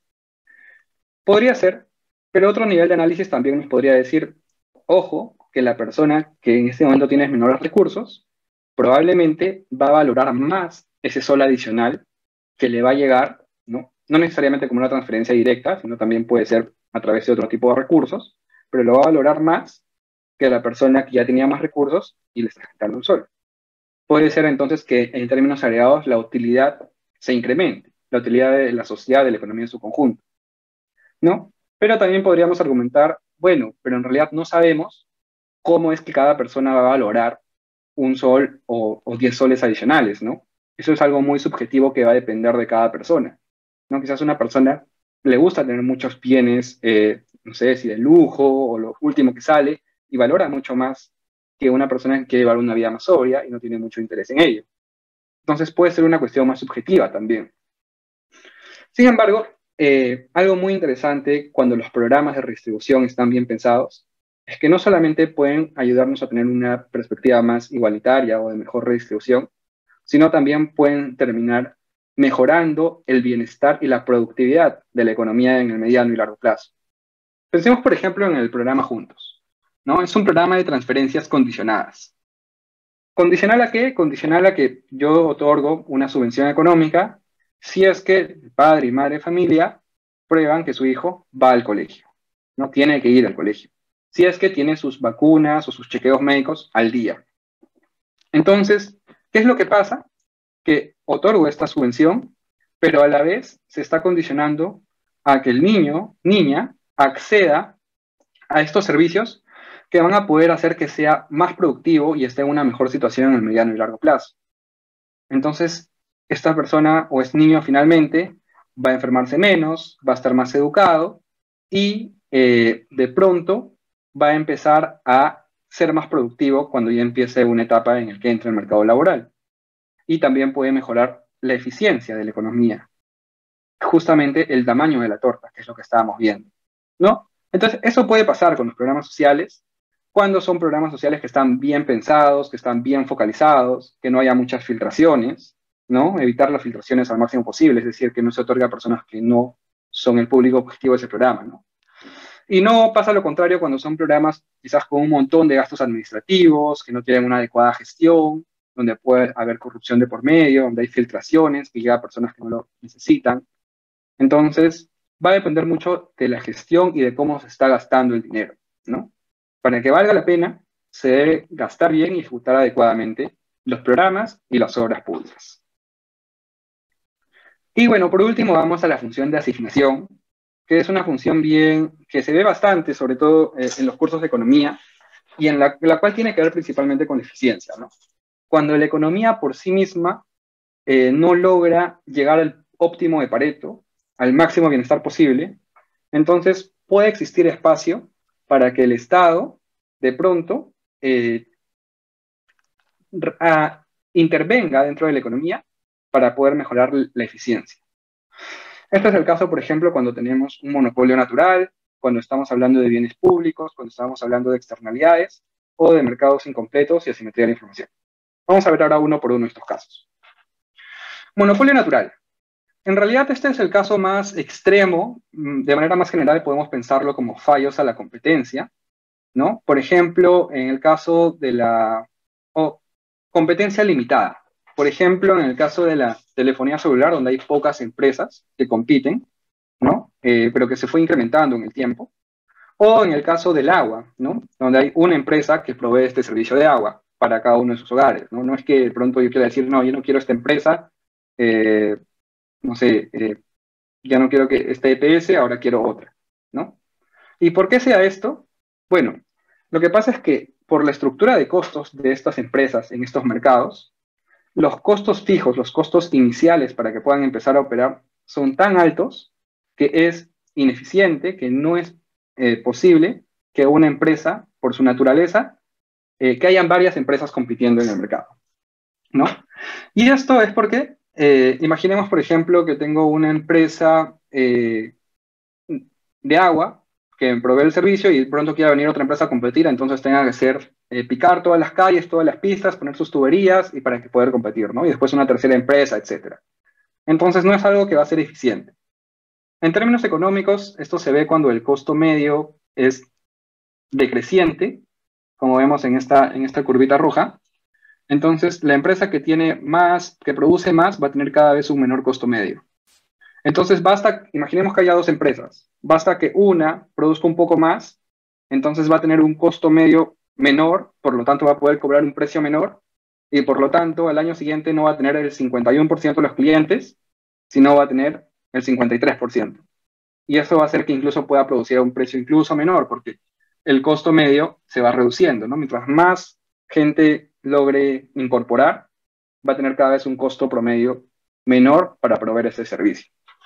Podría ser, pero otro nivel de análisis también nos podría decir, ojo, que la persona que en este momento tiene menores recursos, probablemente va a valorar más ese sol adicional que le va a llegar, ¿no? No necesariamente como una transferencia directa, sino también puede ser a través de otro tipo de recursos, pero lo va a valorar más que la persona que ya tenía más recursos y le está quitando un sol. Puede ser entonces que en términos agregados la utilidad se incremente, la utilidad de la sociedad, de la economía en su conjunto, ¿no? Pero también podríamos argumentar, bueno, pero en realidad no sabemos cómo es que cada persona va a valorar un sol o, o diez soles adicionales, ¿no? Eso es algo muy subjetivo que va a depender de cada persona, ¿no? Quizás una persona le gusta tener muchos bienes, eh, no sé si de lujo o lo último que sale, y valora mucho más que una persona que quiere llevar una vida más sobria y no tiene mucho interés en ello. Entonces puede ser una cuestión más subjetiva también. Sin embargo, eh, algo muy interesante cuando los programas de redistribución están bien pensados es que no solamente pueden ayudarnos a tener una perspectiva más igualitaria o de mejor redistribución, sino también pueden terminar mejorando el bienestar y la productividad de la economía en el mediano y largo plazo. Pensemos, por ejemplo, en el programa Juntos, ¿no? Es un programa de transferencias condicionadas. ¿Condicional a qué? Condicional a que yo otorgo una subvención económica si es que el padre y madre de familia prueban que su hijo va al colegio, no tiene que ir al colegio, si es que tiene sus vacunas o sus chequeos médicos al día. Entonces, ¿qué es lo que pasa? Que otorgo esta subvención, pero a la vez se está condicionando a que el niño, niña, acceda a estos servicios que van a poder hacer que sea más productivo y esté en una mejor situación en el mediano y largo plazo. Entonces, esta persona o es niño finalmente va a enfermarse menos, va a estar más educado y eh, de pronto va a empezar a ser más productivo cuando ya empiece una etapa en la que entra el mercado laboral. Y también puede mejorar la eficiencia de la economía, justamente el tamaño de la torta, que es lo que estábamos viendo, ¿no? Entonces, eso puede pasar con los programas sociales, cuando son programas sociales que están bien pensados, que están bien focalizados, que no haya muchas filtraciones, ¿no? Evitar las filtraciones al máximo posible, es decir, que no se otorgue a personas que no son el público objetivo de ese programa, ¿no? Y no pasa lo contrario cuando son programas quizás con un montón de gastos administrativos, que no tienen una adecuada gestión, donde puede haber corrupción de por medio, donde hay filtraciones que llegan a personas que no lo necesitan. Entonces, va a depender mucho de la gestión y de cómo se está gastando el dinero, ¿no? Para que valga la pena, se debe gastar bien y ejecutar adecuadamente los programas y las obras públicas. Y bueno, por último vamos a la función de asignación, que es una función bien, que se ve bastante, sobre todo eh, en los cursos de economía, y en la, la cual tiene que ver principalmente con la eficiencia, ¿no? Cuando la economía por sí misma eh, no logra llegar al óptimo de Pareto, al máximo bienestar posible, entonces puede existir espacio para que el Estado, de pronto, eh, a, intervenga dentro de la economía para poder mejorar la eficiencia. Este es el caso, por ejemplo, cuando tenemos un monopolio natural, cuando estamos hablando de bienes públicos, cuando estamos hablando de externalidades o de mercados incompletos y asimetría de la información. Vamos a ver ahora uno por uno estos casos. Monopolio natural. En realidad este es el caso más extremo. De manera más general podemos pensarlo como fallos a la competencia, ¿no? Por ejemplo, en el caso de la oh, competencia limitada. Por ejemplo, en el caso de la telefonía celular, donde hay pocas empresas que compiten, ¿no? Eh, pero que se fue incrementando en el tiempo. O en el caso del agua, ¿no? Donde hay una empresa que provee este servicio de agua para cada uno de sus hogares, ¿no? No es que de pronto yo quiera decir, no, yo no quiero esta empresa, eh, no sé, eh, ya no quiero que este E P S, ahora quiero otra, ¿no? ¿Y por qué sea esto? Bueno, lo que pasa es que por la estructura de costos de estas empresas en estos mercados, los costos fijos, los costos iniciales para que puedan empezar a operar son tan altos que es ineficiente, que no es eh, posible que una empresa, por su naturaleza, eh, que hayan varias empresas compitiendo en el mercado, ¿no? Y esto es porque, eh, imaginemos, por ejemplo, que tengo una empresa eh, de agua que me provee el servicio y de pronto quiera venir otra empresa a competir, entonces tenga que hacer, eh, picar todas las calles, todas las pistas, poner sus tuberías y para que poder competir, ¿no? Y después una tercera empresa, etcétera. Entonces no es algo que va a ser eficiente. En términos económicos, esto se ve cuando el costo medio es decreciente, como vemos en esta, en esta curvita roja. Entonces, la empresa que tiene más, que produce más, va a tener cada vez un menor costo medio. Entonces, basta, imaginemos que haya dos empresas, basta que una produzca un poco más, entonces va a tener un costo medio menor, por lo tanto va a poder cobrar un precio menor, y por lo tanto, al año siguiente no va a tener el cincuenta y uno por ciento de los clientes, sino va a tener el cincuenta y tres por ciento. Y eso va a hacer que incluso pueda producir a un precio incluso menor, porque el costo medio se va reduciendo, ¿no? Mientras más gente logre incorporar, va a tener cada vez un costo promedio menor para proveer ese servicio.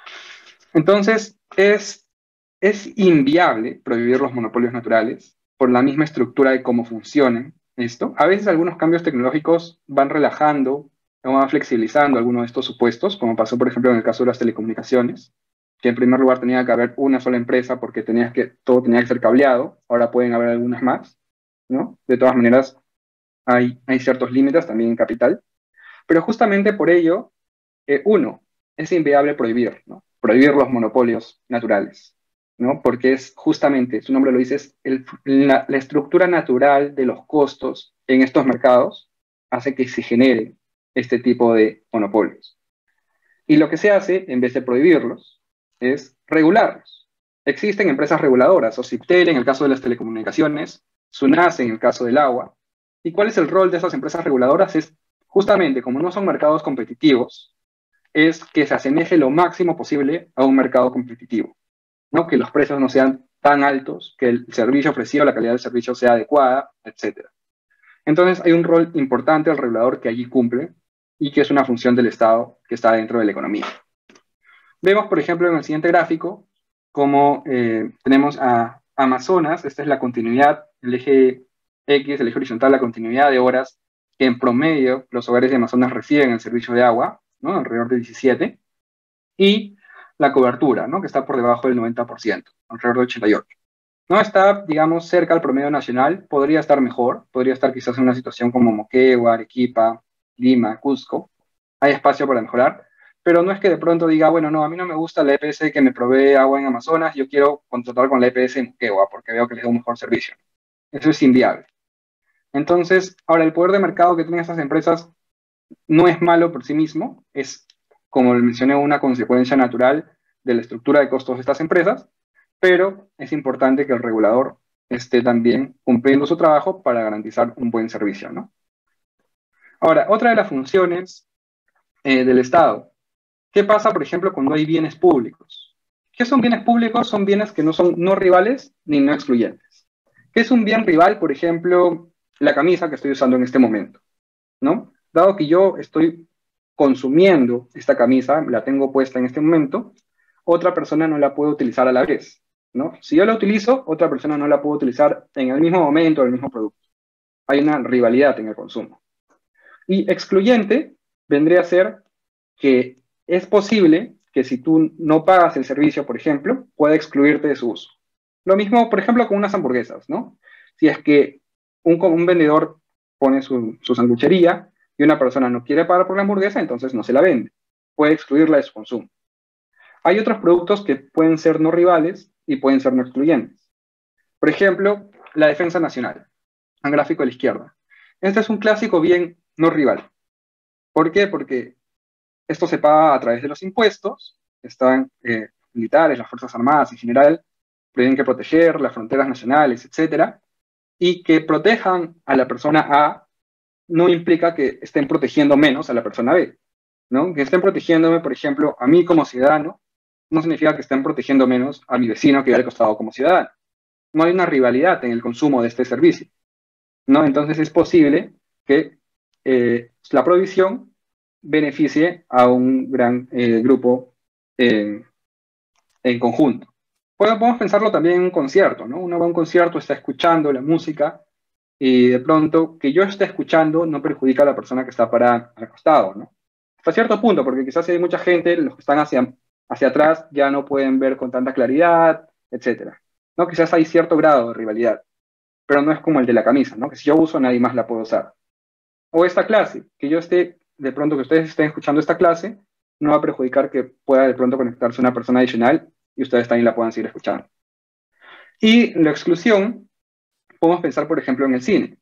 Entonces, es, es inviable prohibir los monopolios naturales por la misma estructura de cómo funcionan esto. A veces algunos cambios tecnológicos van relajando o van flexibilizando algunos de estos supuestos, como pasó, por ejemplo, en el caso de las telecomunicaciones, que en primer lugar tenía que haber una sola empresa porque tenías que, todo tenía que ser cableado, ahora pueden haber algunas más, ¿no? De todas maneras, hay, hay ciertos límites también en capital, pero justamente por ello, eh, uno, es inviable prohibir, ¿no? Prohibir los monopolios naturales, ¿no? Porque es justamente, su nombre lo dice, es el, la, la estructura natural de los costos en estos mercados hace que se genere este tipo de monopolios. Y lo que se hace, en vez de prohibirlos, es regularlos. Existen empresas reguladoras, OCIPTEL en el caso de las telecomunicaciones, SUNACE en el caso del agua. ¿Y cuál es el rol de esas empresas reguladoras? Es justamente, como no son mercados competitivos, es que se asemeje lo máximo posible a un mercado competitivo, ¿no? Que los precios no sean tan altos, que el servicio ofrecido, la calidad del servicio sea adecuada, etcétera. Entonces hay un rol importante del regulador que allí cumple y que es una función del Estado que está dentro de la economía. Vemos, por ejemplo, en el siguiente gráfico, cómo eh, tenemos a Amazonas, esta es la continuidad, el eje X, el eje horizontal, la continuidad de horas que en promedio los hogares de Amazonas reciben el servicio de agua, ¿no? Alrededor de diecisiete, y la cobertura, ¿no? Que está por debajo del noventa por ciento, alrededor de ochenta y ocho. No está, digamos, cerca al promedio nacional, podría estar mejor, podría estar quizás en una situación como Moquegua, Arequipa, Lima, Cusco, hay espacio para mejorar, pero no es que de pronto diga, bueno, no, a mí no me gusta la E P S que me provee agua en Amazonas, yo quiero contratar con la E P S en Moquegua porque veo que les da un mejor servicio. Eso es inviable. Entonces, ahora el poder de mercado que tienen estas empresas no es malo por sí mismo, es, como mencioné, una consecuencia natural de la estructura de costos de estas empresas, pero es importante que el regulador esté también cumpliendo su trabajo para garantizar un buen servicio, ¿no? Ahora, otra de las funciones eh, del Estado. ¿Qué pasa, por ejemplo, cuando hay bienes públicos? ¿Qué son bienes públicos? Son bienes que no son no rivales ni no excluyentes. ¿Qué es un bien rival? Por ejemplo, la camisa que estoy usando en este momento, ¿no? Dado que yo estoy consumiendo esta camisa, la tengo puesta en este momento, otra persona no la puede utilizar a la vez, ¿no? Si yo la utilizo, otra persona no la puede utilizar en el mismo momento o el mismo producto. Hay una rivalidad en el consumo. Y excluyente vendría a ser que es posible que si tú no pagas el servicio, por ejemplo, pueda excluirte de su uso. Lo mismo, por ejemplo, con unas hamburguesas, ¿no? Si es que un, un vendedor pone su, su sanguchería y una persona no quiere pagar por la hamburguesa, entonces no se la vende. Puede excluirla de su consumo. Hay otros productos que pueden ser no rivales y pueden ser no excluyentes. Por ejemplo, la defensa nacional, en gráfico a la izquierda. Este es un clásico bien no rival. ¿Por qué? Porque esto se paga a través de los impuestos, están eh, militares, las Fuerzas Armadas en general, tienen que proteger las fronteras nacionales, etcétera, y que protejan a la persona A no implica que estén protegiendo menos a la persona B, ¿no? Que estén protegiéndome, por ejemplo, a mí como ciudadano, no significa que estén protegiendo menos a mi vecino que ya le ha costado como ciudadano. No hay una rivalidad en el consumo de este servicio, ¿no? Entonces es posible que eh, la prohibición beneficie a un gran eh, grupo eh, en conjunto. Bueno, podemos pensarlo también en un concierto, ¿no? Uno va a un concierto, está escuchando la música y de pronto que yo esté escuchando no perjudica a la persona que está parada al costado, ¿no? Hasta cierto punto, porque quizás si hay mucha gente, los que están hacia, hacia atrás ya no pueden ver con tanta claridad, etcétera, ¿no? Quizás hay cierto grado de rivalidad, pero no es como el de la camisa, ¿no? Que si yo uso, nadie más la puede usar. O esta clase, que yo esté, de pronto que ustedes estén escuchando esta clase, no va a perjudicar que pueda de pronto conectarse una persona adicional y ustedes también la puedan seguir escuchando. Y la exclusión, podemos pensar, por ejemplo, en el cine.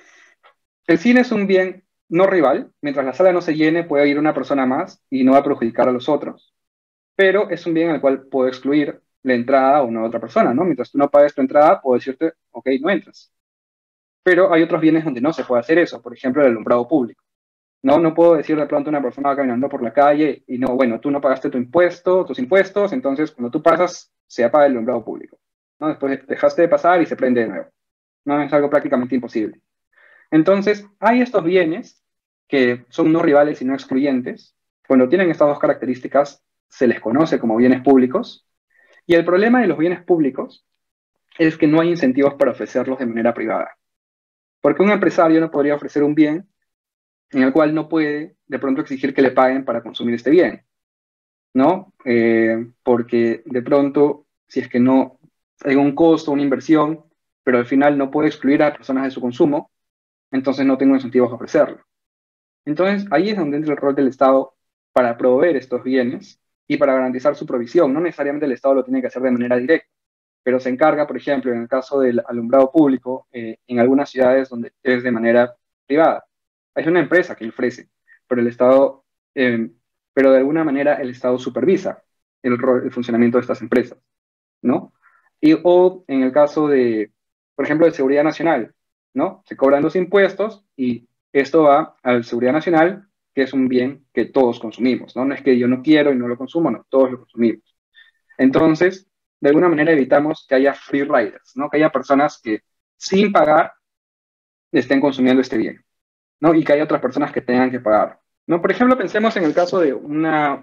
El cine es un bien no rival, mientras la sala no se llene puede ir una persona más y no va a perjudicar a los otros, pero es un bien al cual puedo excluir la entrada a una otra persona, ¿no? Mientras tú no pagues tu entrada, puedo decirte, ok, no entras. Pero hay otros bienes donde no se puede hacer eso, por ejemplo, el alumbrado público. No, no puedo decir de pronto a una persona va caminando por la calle y no, bueno, tú no pagaste tu impuesto, tus impuestos, entonces cuando tú pasas se apaga el alumbrado público. ¿No? Después dejaste de pasar y se prende de nuevo. No es algo prácticamente imposible. Entonces, hay estos bienes que son no rivales y no excluyentes. Cuando tienen estas dos características, se les conoce como bienes públicos. Y el problema de los bienes públicos es que no hay incentivos para ofrecerlos de manera privada. Porque un empresario no podría ofrecer un bien en el cual no puede de pronto exigir que le paguen para consumir este bien, ¿no? Eh, porque de pronto, si es que no hay un costo, una inversión, pero al final no puede excluir a personas de su consumo, entonces no tengo incentivos a ofrecerlo. Entonces, ahí es donde entra el rol del Estado para proveer estos bienes y para garantizar su provisión. No necesariamente el Estado lo tiene que hacer de manera directa, pero se encarga, por ejemplo, en el caso del alumbrado público, eh, en algunas ciudades donde es de manera privada. Es una empresa que lo ofrece, pero el Estado, eh, pero de alguna manera el Estado supervisa el, rol, el funcionamiento de estas empresas, ¿no? Y, o en el caso de, por ejemplo, de seguridad nacional, ¿no? Se cobran los impuestos y esto va a la seguridad nacional, que es un bien que todos consumimos, ¿no? No es que yo no quiero y no lo consumo, no, todos lo consumimos. Entonces, de alguna manera evitamos que haya free riders, ¿no? Que haya personas que sin pagar estén consumiendo este bien, ¿no? Y que haya otras personas que tengan que pagar, ¿no? Por ejemplo, pensemos en el caso de una,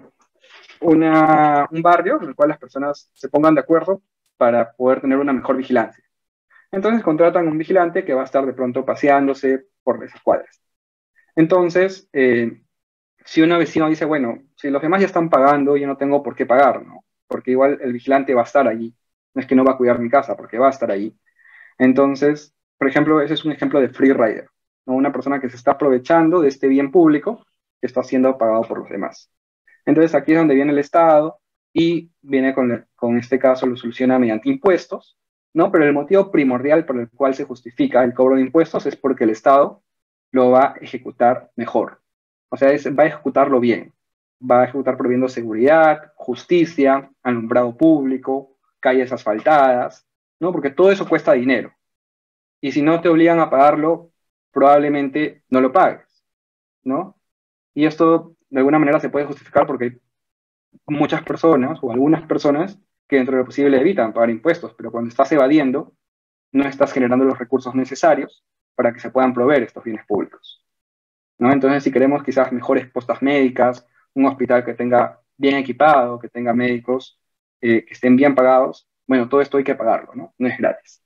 una, un barrio en el cual las personas se pongan de acuerdo para poder tener una mejor vigilancia. Entonces contratan un vigilante que va a estar de pronto paseándose por esas cuadras. Entonces, eh, si una vecina dice, bueno, si los demás ya están pagando, yo no tengo por qué pagar, ¿no? Porque igual el vigilante va a estar allí. No es que no va a cuidar mi casa, porque va a estar allí. Entonces, por ejemplo, ese es un ejemplo de free rider, ¿no? Una persona que se está aprovechando de este bien público que está siendo pagado por los demás. Entonces aquí es donde viene el Estado y viene con, con este caso lo soluciona mediante impuestos, ¿no? Pero el motivo primordial por el cual se justifica el cobro de impuestos es porque el Estado lo va a ejecutar mejor. O sea, es, va a ejecutarlo bien. Va a ejecutar proviendo seguridad, justicia, alumbrado público, calles asfaltadas, ¿no? Porque todo eso cuesta dinero. Y si no te obligan a pagarlo, probablemente no lo pagues, ¿no? Y esto de alguna manera se puede justificar porque hay muchas personas o algunas personas que dentro de lo posible evitan pagar impuestos, pero cuando estás evadiendo, no estás generando los recursos necesarios para que se puedan proveer estos bienes públicos, ¿no? Entonces, si queremos quizás mejores postas médicas, un hospital que tenga bien equipado, que tenga médicos eh, que estén bien pagados, bueno, todo esto hay que pagarlo, ¿no? No es gratis.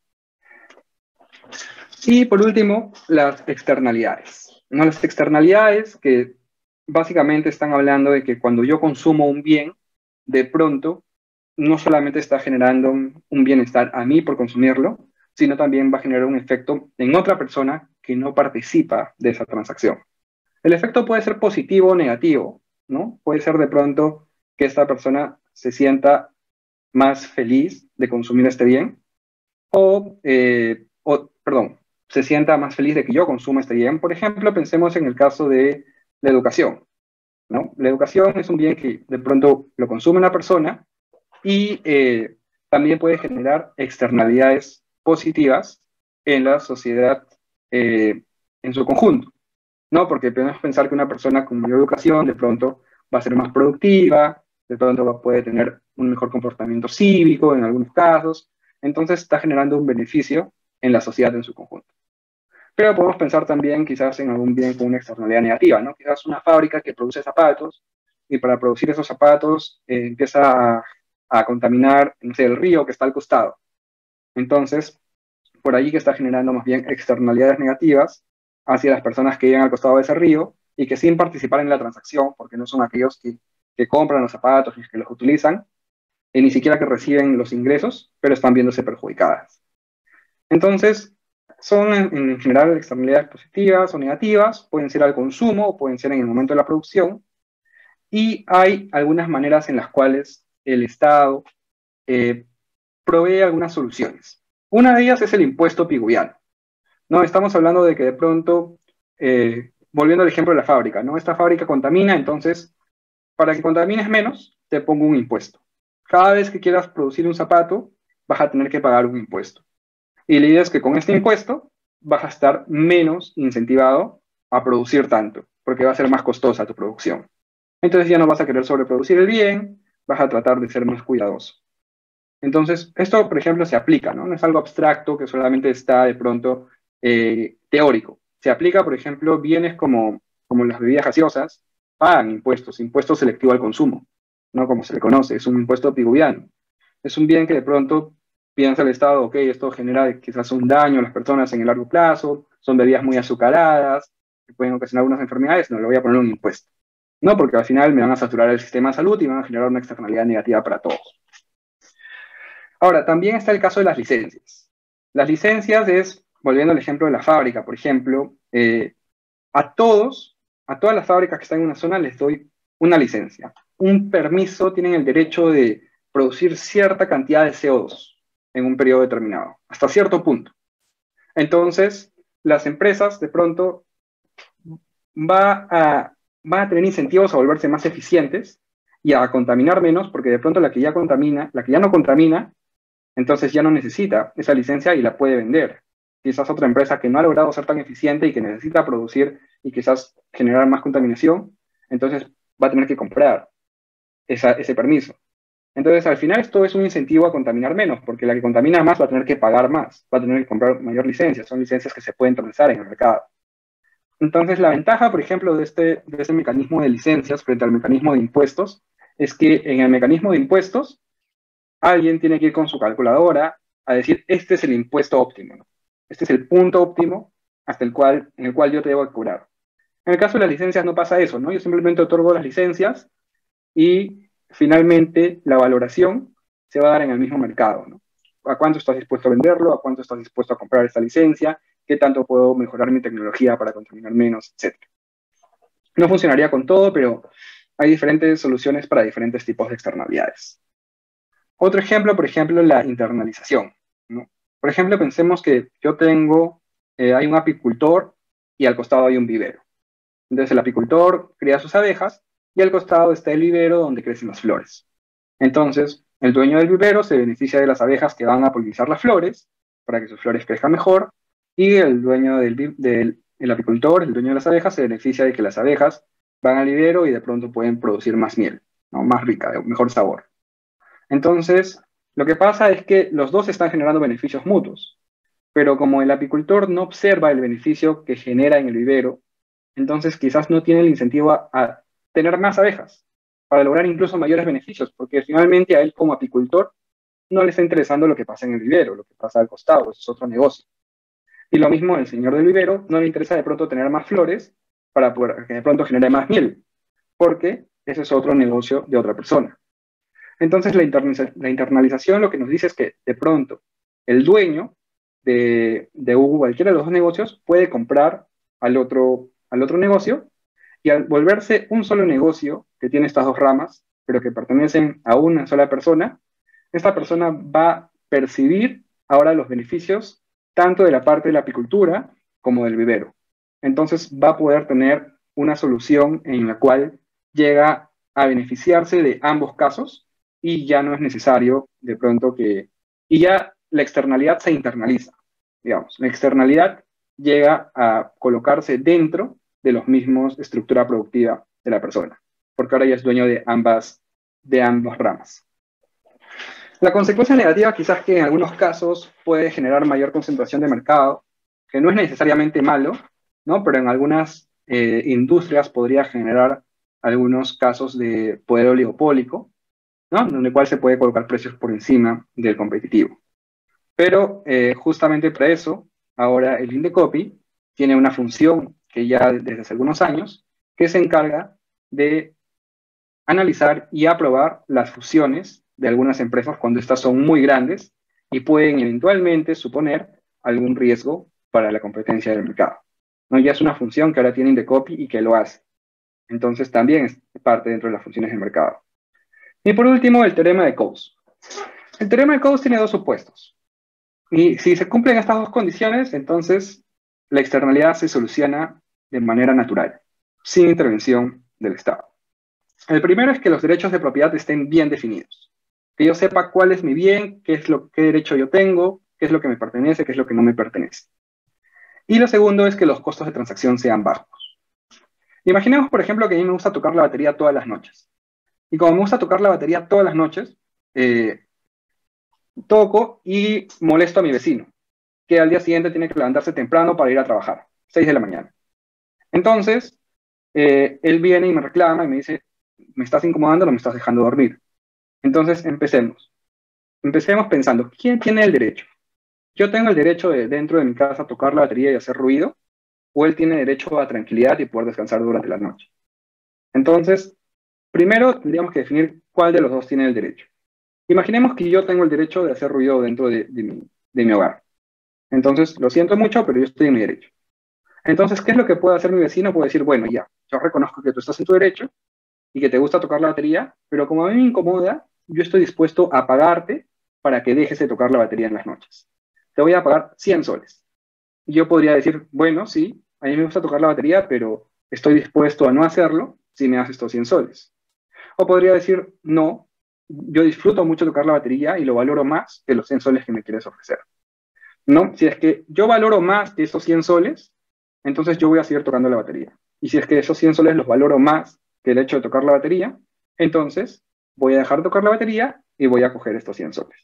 Y por último, las externalidades, ¿no? Las externalidades que básicamente están hablando de que cuando yo consumo un bien, de pronto no solamente está generando un, un bienestar a mí por consumirlo, sino también va a generar un efecto en otra persona que no participa de esa transacción. El efecto puede ser positivo o negativo, ¿no? Puede ser de pronto que esta persona se sienta más feliz de consumir este bien, o, eh, o, perdón, se sienta más feliz de que yo consuma este bien. Por ejemplo, pensemos en el caso de la educación, ¿no? La educación es un bien que de pronto lo consume una persona y eh, también puede generar externalidades positivas en la sociedad eh, en su conjunto, ¿no? Porque podemos pensar que una persona con mayor educación de pronto va a ser más productiva, de pronto va, puede tener un mejor comportamiento cívico en algunos casos, entonces está generando un beneficio en la sociedad en su conjunto. Pero podemos pensar también quizás en algún bien con una externalidad negativa, ¿no? Quizás una fábrica que produce zapatos y para producir esos zapatos eh, empieza a, a contaminar, no sé, el río que está al costado. Entonces, por allí que está generando más bien externalidades negativas hacia las personas que viven al costado de ese río y que sin participar en la transacción, porque no son aquellos que, que compran los zapatos y que los utilizan, y ni siquiera que reciben los ingresos, pero están viéndose perjudicadas. Entonces, son en, en general externalidades positivas o negativas, pueden ser al consumo o pueden ser en el momento de la producción, y hay algunas maneras en las cuales el Estado eh, provee algunas soluciones. Una de ellas es el impuesto pigüiano. No, estamos hablando de que de pronto, eh, volviendo al ejemplo de la fábrica, ¿no? Esta fábrica contamina, entonces, para que contamines menos, te pongo un impuesto. Cada vez que quieras producir un zapato, vas a tener que pagar un impuesto. Y la idea es que con este impuesto vas a estar menos incentivado a producir tanto, porque va a ser más costosa tu producción. Entonces ya no vas a querer sobreproducir el bien, vas a tratar de ser más cuidadoso. Entonces, esto, por ejemplo, se aplica, ¿no? No es algo abstracto que solamente está de pronto eh, teórico. Se aplica, por ejemplo, bienes como, como las bebidas gaseosas, pagan impuestos, impuesto selectivo al consumo, ¿no? Como se le conoce, es un impuesto pigüiano. Es un bien que de pronto piensa el Estado, ok, esto genera quizás un daño a las personas en el largo plazo, son bebidas muy azucaradas, que pueden ocasionar algunas enfermedades, no le voy a poner un impuesto. No, porque al final me van a saturar el sistema de salud y van a generar una externalidad negativa para todos. Ahora, también está el caso de las licencias. Las licencias es, volviendo al ejemplo de la fábrica, por ejemplo, eh, a todos, a todas las fábricas que están en una zona les doy una licencia. Un permiso, tienen el derecho de producir cierta cantidad de C O dos en un periodo determinado, hasta cierto punto. Entonces, las empresas de pronto va a, van a tener incentivos a volverse más eficientes y a contaminar menos, porque de pronto la que ya contamina, la que ya no contamina, entonces ya no necesita esa licencia y la puede vender. Quizás otra empresa que no ha logrado ser tan eficiente y que necesita producir y quizás generar más contaminación, entonces va a tener que comprar esa, ese permiso. Entonces, al final esto es un incentivo a contaminar menos, porque la que contamina más va a tener que pagar más, va a tener que comprar mayor licencia, son licencias que se pueden transar en el mercado. Entonces, la ventaja, por ejemplo, de este, de este mecanismo de licencias frente al mecanismo de impuestos, es que en el mecanismo de impuestos, alguien tiene que ir con su calculadora a decir, este es el impuesto óptimo, ¿no? Este es el punto óptimo hasta el cual, en el cual yo te debo cobrar. En el caso de las licencias no pasa eso, ¿no? Yo simplemente otorgo las licencias y finalmente la valoración se va a dar en el mismo mercado, ¿no? ¿A cuánto estás dispuesto a venderlo? ¿A cuánto estás dispuesto a comprar esta licencia? ¿Qué tanto puedo mejorar mi tecnología para contaminar menos? Etcétera. No funcionaría con todo, pero hay diferentes soluciones para diferentes tipos de externalidades. Otro ejemplo, por ejemplo, la internalización, ¿no? Por ejemplo, pensemos que yo tengo, eh, hay un apicultor y al costado hay un vivero. Entonces el apicultor cría sus abejas y al costado está el vivero donde crecen las flores. Entonces, el dueño del vivero se beneficia de las abejas que van a polinizar las flores para que sus flores crezcan mejor, y el dueño del, del el apicultor, el dueño de las abejas, se beneficia de que las abejas van al vivero y de pronto pueden producir más miel, ¿no? Más rica, de mejor sabor. Entonces, lo que pasa es que los dos están generando beneficios mutuos, pero como el apicultor no observa el beneficio que genera en el vivero, entonces quizás no tiene el incentivo a, a tener más abejas para lograr incluso mayores beneficios, porque finalmente a él como apicultor no le está interesando lo que pasa en el vivero, lo que pasa al costado, eso es otro negocio. Y lo mismo el señor del vivero, no le interesa de pronto tener más flores para poder que de pronto genere más miel, porque ese es otro negocio de otra persona. Entonces la, internaliza la internalización lo que nos dice es que de pronto el dueño de, de cualquiera de los dos negocios puede comprar al otro, al otro negocio, y al volverse un solo negocio que tiene estas dos ramas, pero que pertenecen a una sola persona, esta persona va a percibir ahora los beneficios tanto de la parte de la apicultura como del vivero. Entonces va a poder tener una solución en la cual llega a beneficiarse de ambos casos y ya no es necesario de pronto que... Y ya la externalidad se internaliza, digamos. La externalidad llega a colocarse dentro de los mismos estructura productiva de la persona, porque ahora ya es dueño de ambas, de ambas ramas. La consecuencia negativa quizás que en algunos casos puede generar mayor concentración de mercado, que no es necesariamente malo, ¿no? Pero en algunas eh, industrias podría generar algunos casos de poder oligopólico, ¿no? En el cual se puede colocar precios por encima del competitivo. Pero eh, justamente para eso, ahora el Indecopy tiene una función que ya desde hace algunos años, que se encarga de analizar y aprobar las fusiones de algunas empresas cuando estas son muy grandes y pueden eventualmente suponer algún riesgo para la competencia del mercado, ¿no? Ya es una función que ahora tiene Indecopy y que lo hace. Entonces también es parte dentro de las funciones del mercado. Y por último, el teorema de Coase. El teorema de Coase tiene dos supuestos. Y si se cumplen estas dos condiciones, entonces la externalidad se soluciona de manera natural, sin intervención del Estado. El primero es que los derechos de propiedad estén bien definidos. Que yo sepa cuál es mi bien, qué es lo, qué derecho yo tengo, qué es lo que me pertenece, qué es lo que no me pertenece. Y lo segundo es que los costos de transacción sean bajos. Imaginemos, por ejemplo, que a mí me gusta tocar la batería todas las noches. Y como me gusta tocar la batería todas las noches, eh, toco y molesto a mi vecino, que al día siguiente tiene que levantarse temprano para ir a trabajar, seis de la mañana. Entonces, eh, él viene y me reclama y me dice, me estás incomodando, no me estás dejando dormir. Entonces, empecemos. Empecemos pensando, ¿quién tiene el derecho? ¿Yo tengo el derecho de dentro de mi casa tocar la batería y hacer ruido? ¿O él tiene derecho a tranquilidad y poder descansar durante la noche? Entonces, primero tendríamos que definir cuál de los dos tiene el derecho. Imaginemos que yo tengo el derecho de hacer ruido dentro de, de, mi, de mi hogar. Entonces, lo siento mucho, pero yo estoy en mi derecho. Entonces, ¿qué es lo que puede hacer mi vecino? Puede decir, bueno, ya, yo reconozco que tú estás en tu derecho y que te gusta tocar la batería, pero como a mí me incomoda, yo estoy dispuesto a pagarte para que dejes de tocar la batería en las noches. Te voy a pagar cien soles. Y yo podría decir, bueno, sí, a mí me gusta tocar la batería, pero estoy dispuesto a no hacerlo si me das estos cien soles. O podría decir, no, yo disfruto mucho tocar la batería y lo valoro más que los cien soles que me quieres ofrecer. ¿No? Si es que yo valoro más que esos cien soles, entonces yo voy a seguir tocando la batería. Y si es que esos cien soles los valoro más que el hecho de tocar la batería, entonces voy a dejar de tocar la batería y voy a coger estos cien soles.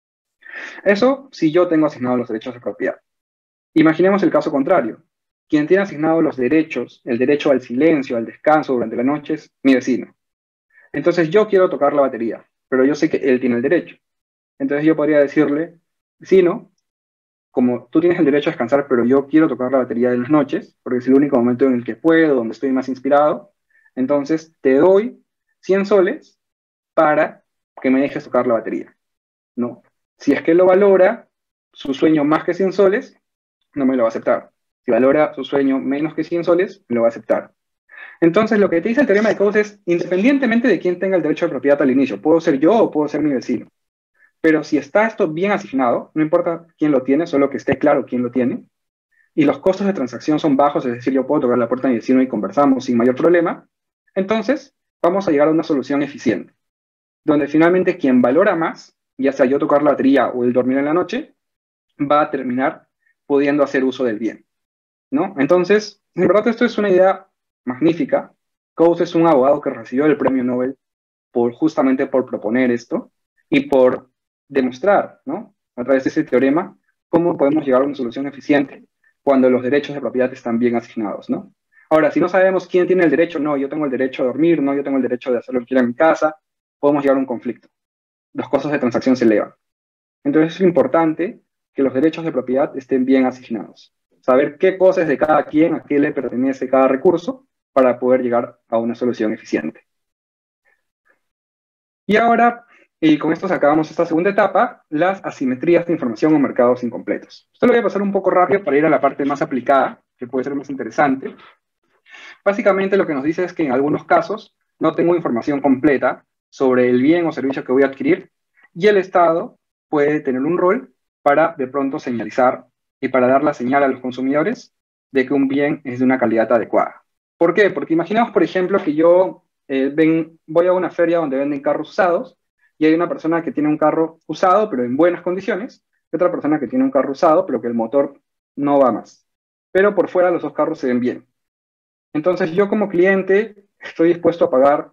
Eso si yo tengo asignados los derechos de propiedad. Imaginemos el caso contrario. Quien tiene asignados los derechos, el derecho al silencio, al descanso durante la noche, es mi vecino. Entonces yo quiero tocar la batería, pero yo sé que él tiene el derecho. Entonces yo podría decirle, vecino, como tú tienes el derecho a descansar, pero yo quiero tocar la batería en las noches, porque es el único momento en el que puedo, donde estoy más inspirado, entonces te doy cien soles para que me dejes tocar la batería, ¿no? Si es que él lo valora, su sueño más que cien soles, no me lo va a aceptar. Si valora su sueño menos que cien soles, me lo va a aceptar. Entonces, lo que te dice el teorema de Coase es, independientemente de quién tenga el derecho de propiedad al inicio, puedo ser yo o puedo ser mi vecino. Pero si está esto bien asignado, no importa quién lo tiene, solo que esté claro quién lo tiene, y los costos de transacción son bajos, es decir, yo puedo tocar la puerta de mi vecino y conversamos sin mayor problema, entonces vamos a llegar a una solución eficiente, donde finalmente quien valora más, ya sea yo tocar la batería o el dormir en la noche, va a terminar pudiendo hacer uso del bien, ¿no? Entonces, en verdad esto es una idea magnífica. Coase es un abogado que recibió el premio Nobel por, justamente por proponer esto y por demostrar, ¿no?, a través de ese teorema, cómo podemos llegar a una solución eficiente cuando los derechos de propiedad están bien asignados, ¿no? Ahora, si no sabemos quién tiene el derecho, no, yo tengo el derecho a dormir, no, yo tengo el derecho de hacer lo que quiera en mi casa, podemos llegar a un conflicto. Los costos de transacción se elevan. Entonces es importante que los derechos de propiedad estén bien asignados. Saber qué cosa es de cada quien, a qué le pertenece cada recurso, para poder llegar a una solución eficiente. Y ahora, y con esto acabamos esta segunda etapa, las asimetrías de información o mercados incompletos. Esto lo voy a pasar un poco rápido para ir a la parte más aplicada, que puede ser más interesante. Básicamente lo que nos dice es que en algunos casos no tengo información completa sobre el bien o servicio que voy a adquirir, y el Estado puede tener un rol para de pronto señalizar y para dar la señal a los consumidores de que un bien es de una calidad adecuada. ¿Por qué? Porque imaginemos, por ejemplo, que yo eh, ven, voy a una feria donde venden carros usados y hay una persona que tiene un carro usado pero en buenas condiciones y otra persona que tiene un carro usado pero que el motor no va más. Pero por fuera los dos carros se ven bien. Entonces yo como cliente estoy dispuesto a pagar,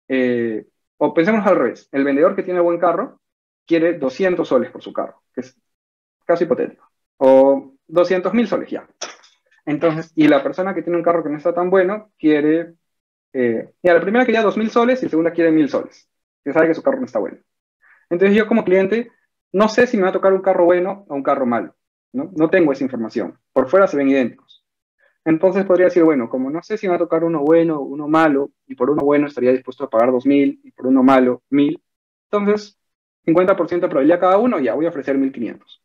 eh, o pensemos al revés, el vendedor que tiene buen carro quiere doscientos soles por su carro, que es caso hipotético, o doscientos mil soles ya. Entonces, y la persona que tiene un carro que no está tan bueno quiere, eh, y a la primera quería dos mil soles y la segunda quiere mil soles, que sabe que su carro no está bueno. Entonces yo como cliente no sé si me va a tocar un carro bueno o un carro malo, ¿no? No tengo esa información, por fuera se ven idénticos. Entonces podría decir, bueno, como no sé si me va a tocar uno bueno o uno malo, y por uno bueno estaría dispuesto a pagar dos mil, y por uno malo, mil, entonces cincuenta por ciento de probabilidad cada uno, ya voy a ofrecer mil quinientos.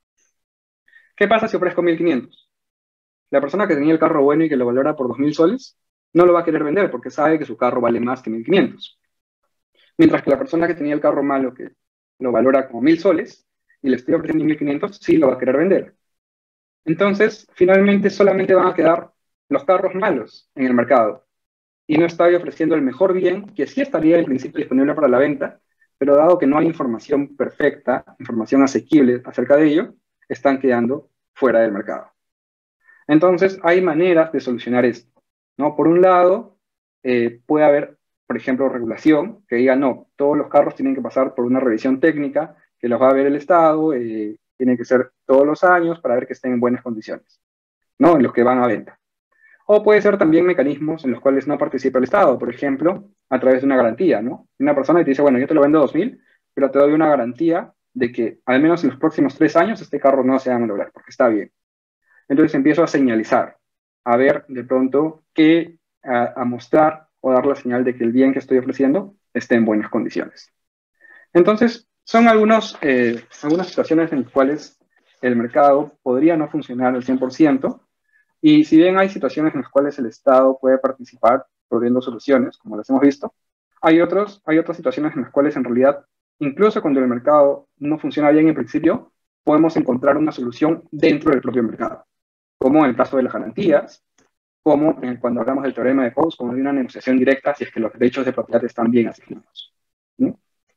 ¿Qué pasa si ofrezco mil quinientos? La persona que tenía el carro bueno y que lo valora por dos mil soles, no lo va a querer vender porque sabe que su carro vale más que mil quinientos. Mientras que la persona que tenía el carro malo, que lo valora como mil soles, y le estoy ofreciendo mil quinientos, sí lo va a querer vender. Entonces, finalmente solamente van a quedar los carros malos en el mercado. Y no estoy ofreciendo el mejor bien, que sí estaría en principio disponible para la venta, pero dado que no hay información perfecta, información asequible acerca de ello, están quedando fuera del mercado. Entonces, hay maneras de solucionar esto, ¿no? Por un lado, eh, puede haber, por ejemplo, regulación que diga, no, todos los carros tienen que pasar por una revisión técnica, que los va a ver el Estado, eh, tienen que ser todos los años para ver que estén en buenas condiciones, ¿no?, en los que van a venta. O puede ser también mecanismos en los cuales no participa el Estado, por ejemplo, a través de una garantía, ¿no? Una persona te dice, bueno, yo te lo vendo a dos mil, pero te doy una garantía de que al menos en los próximos tres años este carro no se va a malograr, porque está bien. Entonces empiezo a señalizar, a ver de pronto qué, a, a mostrar o dar la señal de que el bien que estoy ofreciendo esté en buenas condiciones. Entonces, son algunos, eh, algunas situaciones en las cuales el mercado podría no funcionar al cien por ciento, y si bien hay situaciones en las cuales el Estado puede participar proveyendo soluciones, como las hemos visto, hay, otros, hay otras situaciones en las cuales en realidad, incluso cuando el mercado no funciona bien en principio, podemos encontrar una solución dentro del propio mercado, como en el caso de las garantías, como en, cuando hablamos del teorema de Coase, como de una negociación directa si es que los derechos de propiedad están bien asignados, ¿no?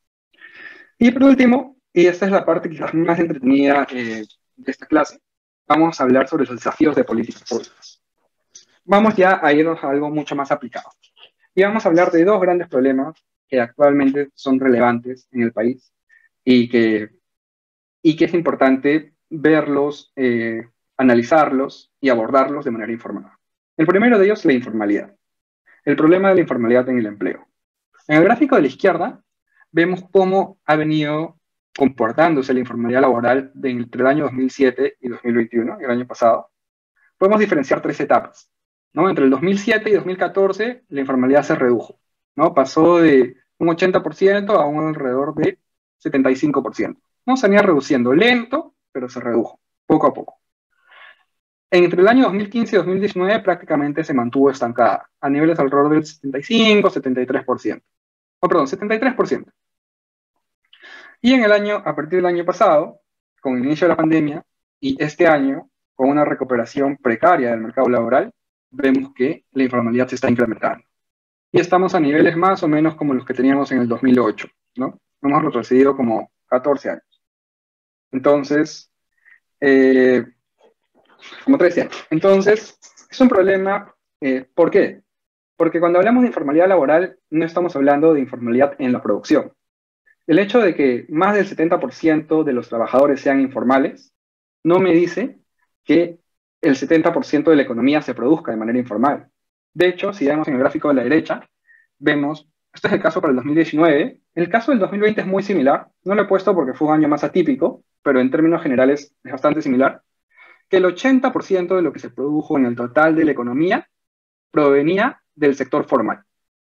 Y por último, y esta es la parte quizás más entretenida eh, de esta clase, vamos a hablar sobre los desafíos de políticas públicas. Vamos ya a irnos a algo mucho más aplicado. Y vamos a hablar de dos grandes problemas que actualmente son relevantes en el país y que, y que es importante verlos, eh, analizarlos y abordarlos de manera informada. El primero de ellos es la informalidad. El problema de la informalidad en el empleo. En el gráfico de la izquierda vemos cómo ha venido comportándose la informalidad laboral entre el año dos mil siete y dos mil veintiuno, el año pasado. Podemos diferenciar tres etapas, ¿no? Entre el dos mil siete y dos mil catorce, la informalidad se redujo, ¿no? Pasó de un ochenta por ciento a un alrededor de setenta y cinco por ciento, ¿no? Se venía reduciendo lento, pero se redujo, poco a poco. Entre el año dos mil quince y dos mil diecinueve prácticamente se mantuvo estancada, a niveles alrededor del setenta y cinco, setenta y tres por ciento. Oh, perdón, setenta y tres por ciento. Y en el año, a partir del año pasado, con el inicio de la pandemia, y este año, con una recuperación precaria del mercado laboral, vemos que la informalidad se está incrementando. Y estamos a niveles más o menos como los que teníamos en el dos mil ocho, ¿no? Hemos retrocedido como catorce años. Entonces, eh, como trece años. Entonces, es un problema. Eh, ¿por qué? Porque cuando hablamos de informalidad laboral, no estamos hablando de informalidad en la producción. El hecho de que más del setenta por ciento de los trabajadores sean informales no me dice que el setenta por ciento de la economía se produzca de manera informal. De hecho, si vemos en el gráfico de la derecha, vemos, este es el caso para el dos mil diecinueve, el caso del dos mil veinte es muy similar, no lo he puesto porque fue un año más atípico, pero en términos generales es bastante similar, que el ochenta por ciento de lo que se produjo en el total de la economía provenía del sector formal.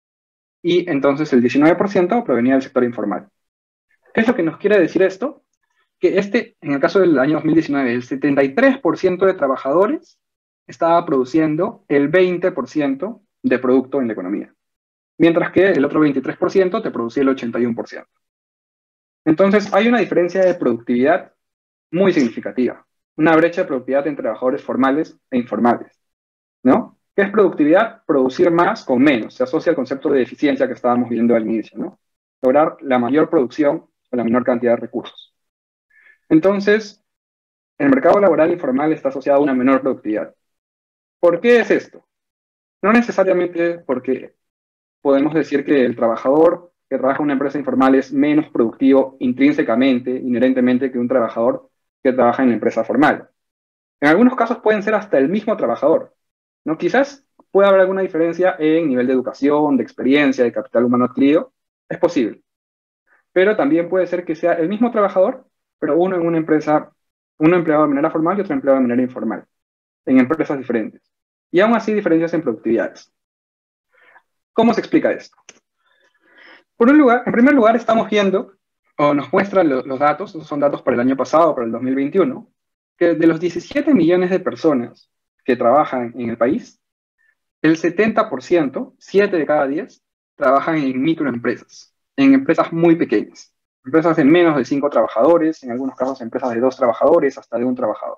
Y entonces el diecinueve por ciento provenía del sector informal. ¿Qué es lo que nos quiere decir esto? Que este, en el caso del año dos mil diecinueve, el setenta y tres por ciento de trabajadores estaba produciendo el veinte por ciento de producto en la economía, mientras que el otro veintitrés por ciento te producía el ochenta y uno por ciento. Entonces hay una diferencia de productividad muy significativa, una brecha de productividad entre trabajadores formales e informales, ¿no? ¿Qué es productividad? Producir más con menos. Se asocia al concepto de eficiencia que estábamos viendo al inicio, ¿no? Lograr la mayor producción con la menor cantidad de recursos. Entonces, el mercado laboral informal está asociado a una menor productividad. ¿Por qué es esto? No necesariamente porque podemos decir que el trabajador que trabaja en una empresa informal es menos productivo intrínsecamente, inherentemente, que un trabajador que trabaja en la empresa formal. En algunos casos pueden ser hasta el mismo trabajador, ¿no? Quizás pueda haber alguna diferencia en nivel de educación, de experiencia, de capital humano adquirido. Es posible. Pero también puede ser que sea el mismo trabajador, pero uno en una empresa, uno empleado de manera formal y otro empleado de manera informal, en empresas diferentes. Y aún así diferencias en productividades. ¿Cómo se explica esto? Por un lugar, en primer lugar, estamos viendo, o nos muestran lo, los datos, esos son datos para el año pasado, para el dos mil veintiuno, que de los diecisiete millones de personas que trabajan en el país, el setenta por ciento, siete de cada diez, trabajan en microempresas, en empresas muy pequeñas. Empresas de menos de cinco trabajadores, en algunos casos empresas de dos trabajadores, hasta de un trabajador.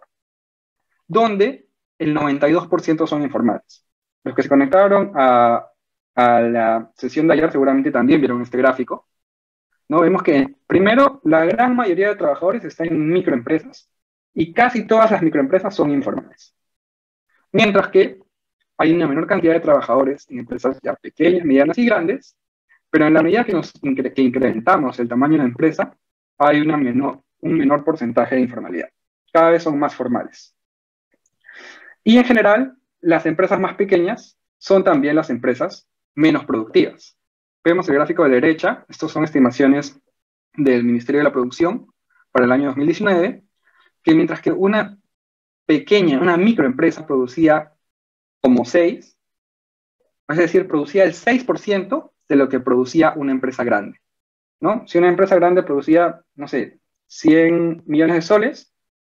Donde el noventa y dos por ciento son informales. Los que se conectaron a, a la sesión de ayer seguramente también vieron este gráfico, ¿no? Vemos que, primero, la gran mayoría de trabajadores están en microempresas y casi todas las microempresas son informales. Mientras que hay una menor cantidad de trabajadores en empresas ya pequeñas, medianas y grandes, pero en la medida que, nos, que incrementamos el tamaño de la empresa, hay una menor, un menor porcentaje de informalidad. Cada vez son más formales. Y en general, las empresas más pequeñas son también las empresas menos productivas. Vemos el gráfico de la derecha, estos son estimaciones del Ministerio de la Producción para el año dos mil diecinueve, que mientras que una pequeña, una microempresa producía como seis, es decir, producía el seis por ciento de lo que producía una empresa grande, ¿no? Si una empresa grande producía, no sé, cien millones de soles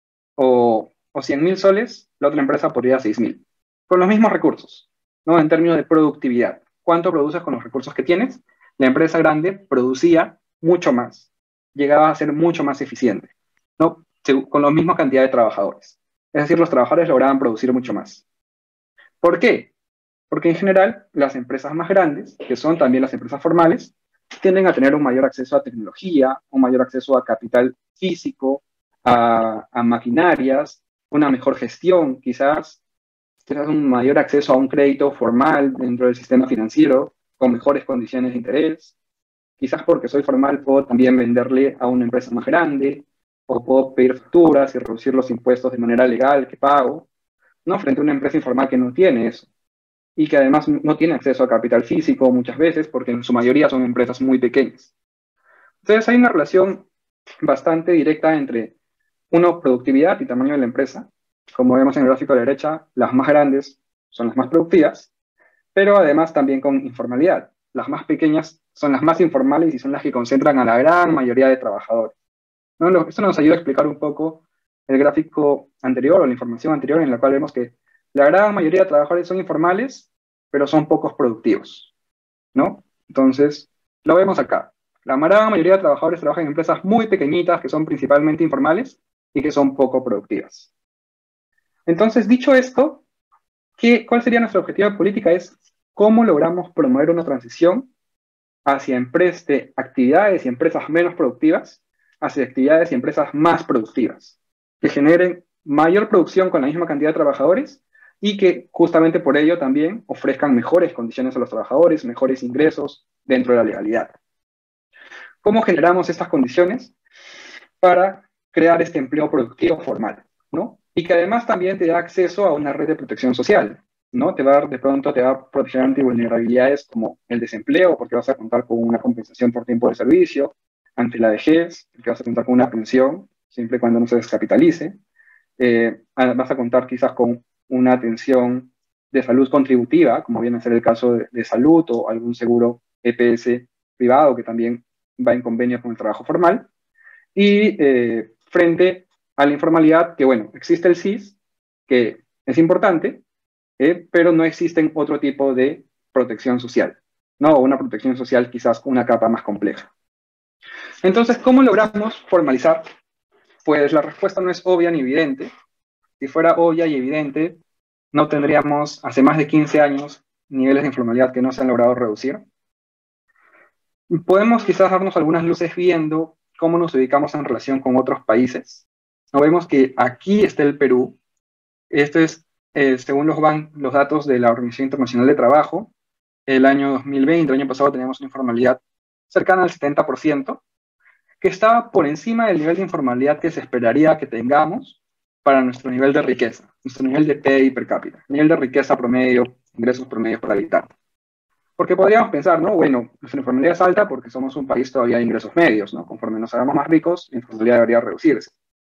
o, o cien mil soles, la otra empresa podría seis mil, con los mismos recursos, ¿no? En términos de productividad. ¿Cuánto produces con los recursos que tienes? La empresa grande producía mucho más, llegaba a ser mucho más eficiente, ¿no? Con la misma cantidad de trabajadores. Es decir, los trabajadores lograban producir mucho más. ¿Por qué? Porque en general las empresas más grandes, que son también las empresas formales, tienden a tener un mayor acceso a tecnología, un mayor acceso a capital físico, a, a maquinarias, una mejor gestión, quizás, quizás un mayor acceso a un crédito formal dentro del sistema financiero, con mejores condiciones de interés. Quizás porque soy formal puedo también venderle a una empresa más grande, o puedo pedir facturas y reducir los impuestos de manera legal que pago, ¿no? Frente a una empresa informal que no tiene eso, y que además no tiene acceso a capital físico muchas veces, porque en su mayoría son empresas muy pequeñas. Entonces hay una relación bastante directa entre, uno, productividad y tamaño de la empresa. Como vemos en el gráfico de la derecha, las más grandes son las más productivas, pero además también con informalidad. Las más pequeñas son las más informales y son las que concentran a la gran mayoría de trabajadores, ¿no? Esto nos ayuda a explicar un poco el gráfico anterior o la información anterior en la cual vemos que la gran mayoría de trabajadores son informales, pero son pocos productivos, ¿no? Entonces, lo vemos acá. La gran mayoría de trabajadores trabajan en empresas muy pequeñitas que son principalmente informales y que son poco productivas. Entonces, dicho esto, ¿qué, ¿cuál sería nuestro objetivo de política? Es cómo logramos promover una transición hacia empresas de actividades y empresas menos productivas, hacia actividades y empresas más productivas, que generen mayor producción con la misma cantidad de trabajadores y que justamente por ello también ofrezcan mejores condiciones a los trabajadores, mejores ingresos dentro de la legalidad. ¿Cómo generamos estas condiciones? Para crear este empleo productivo formal, ¿no? Y que además también te da acceso a una red de protección social, ¿no? Te va a dar, de pronto te va a proteger ante vulnerabilidades como el desempleo, porque vas a contar con una compensación por tiempo de servicio, ante la vejez, porque vas a contar con una pensión, siempre y cuando no se descapitalice. Eh, vas a contar quizás con una atención de salud contributiva, como viene a ser el caso de, de salud o algún seguro E P S privado que también va en convenio con el trabajo formal. Y eh, frente a la informalidad, que bueno, existe el S I S, que es importante, eh, pero no existen otro tipo de protección social, ¿no? Una protección social quizás con una capa más compleja. Entonces, ¿cómo logramos formalizar? Pues la respuesta no es obvia ni evidente. Si fuera obvia y evidente, no tendríamos hace más de quince años niveles de informalidad que no se han logrado reducir. Podemos quizás darnos algunas luces viendo cómo nos ubicamos en relación con otros países. No vemos que aquí está el Perú. Esto es, eh, según los, ban los datos de la Organización Internacional de Trabajo, el año dos mil veinte, el año pasado, teníamos una informalidad cercana al setenta por ciento, que estaba por encima del nivel de informalidad que se esperaría que tengamos para nuestro nivel de riqueza, nuestro nivel de P I B per cápita, nivel de riqueza promedio, ingresos promedios por habitante. Porque podríamos pensar, ¿no? Bueno, nuestra informalidad es alta porque somos un país todavía de ingresos medios, ¿no? Conforme nos hagamos más ricos, la informalidad debería reducirse.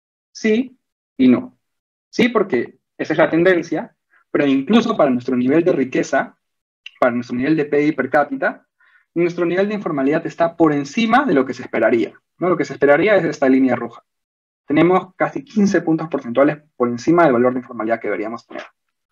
Sí y no. Sí, porque esa es la tendencia, pero incluso para nuestro nivel de riqueza, para nuestro nivel de P I B per cápita, nuestro nivel de informalidad está por encima de lo que se esperaría, ¿no? Lo que se esperaría es esta línea roja. Tenemos casi quince puntos porcentuales por encima del valor de informalidad que deberíamos tener.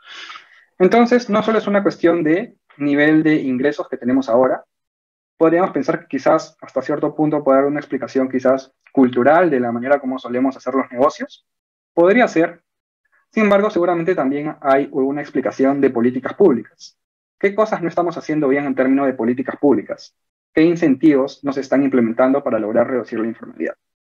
Entonces, no solo es una cuestión de nivel de ingresos que tenemos ahora, podríamos pensar que quizás hasta cierto punto puede haber una explicación quizás cultural de la manera como solemos hacer los negocios. Podría ser. Sin embargo, seguramente también hay una explicación de políticas públicas. ¿Qué cosas no estamos haciendo bien en términos de políticas públicas? ¿Qué incentivos nos están implementando para lograr reducir la informalidad?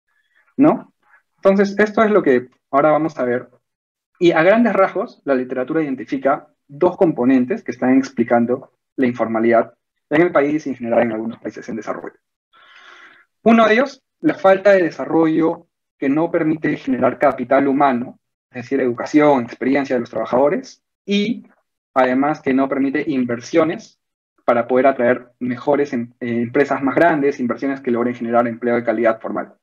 ¿No? Entonces, esto es lo que ahora vamos a ver. Y a grandes rasgos, la literatura identifica dos componentes que están explicando la informalidad en el país y en general en algunos países en desarrollo. Uno de ellos, la falta de desarrollo que no permite generar capital humano, es decir, educación, experiencia de los trabajadores, y además que no permite inversiones para poder atraer mejores em eh, empresas más grandes, inversiones que logren generar empleo de calidad formal.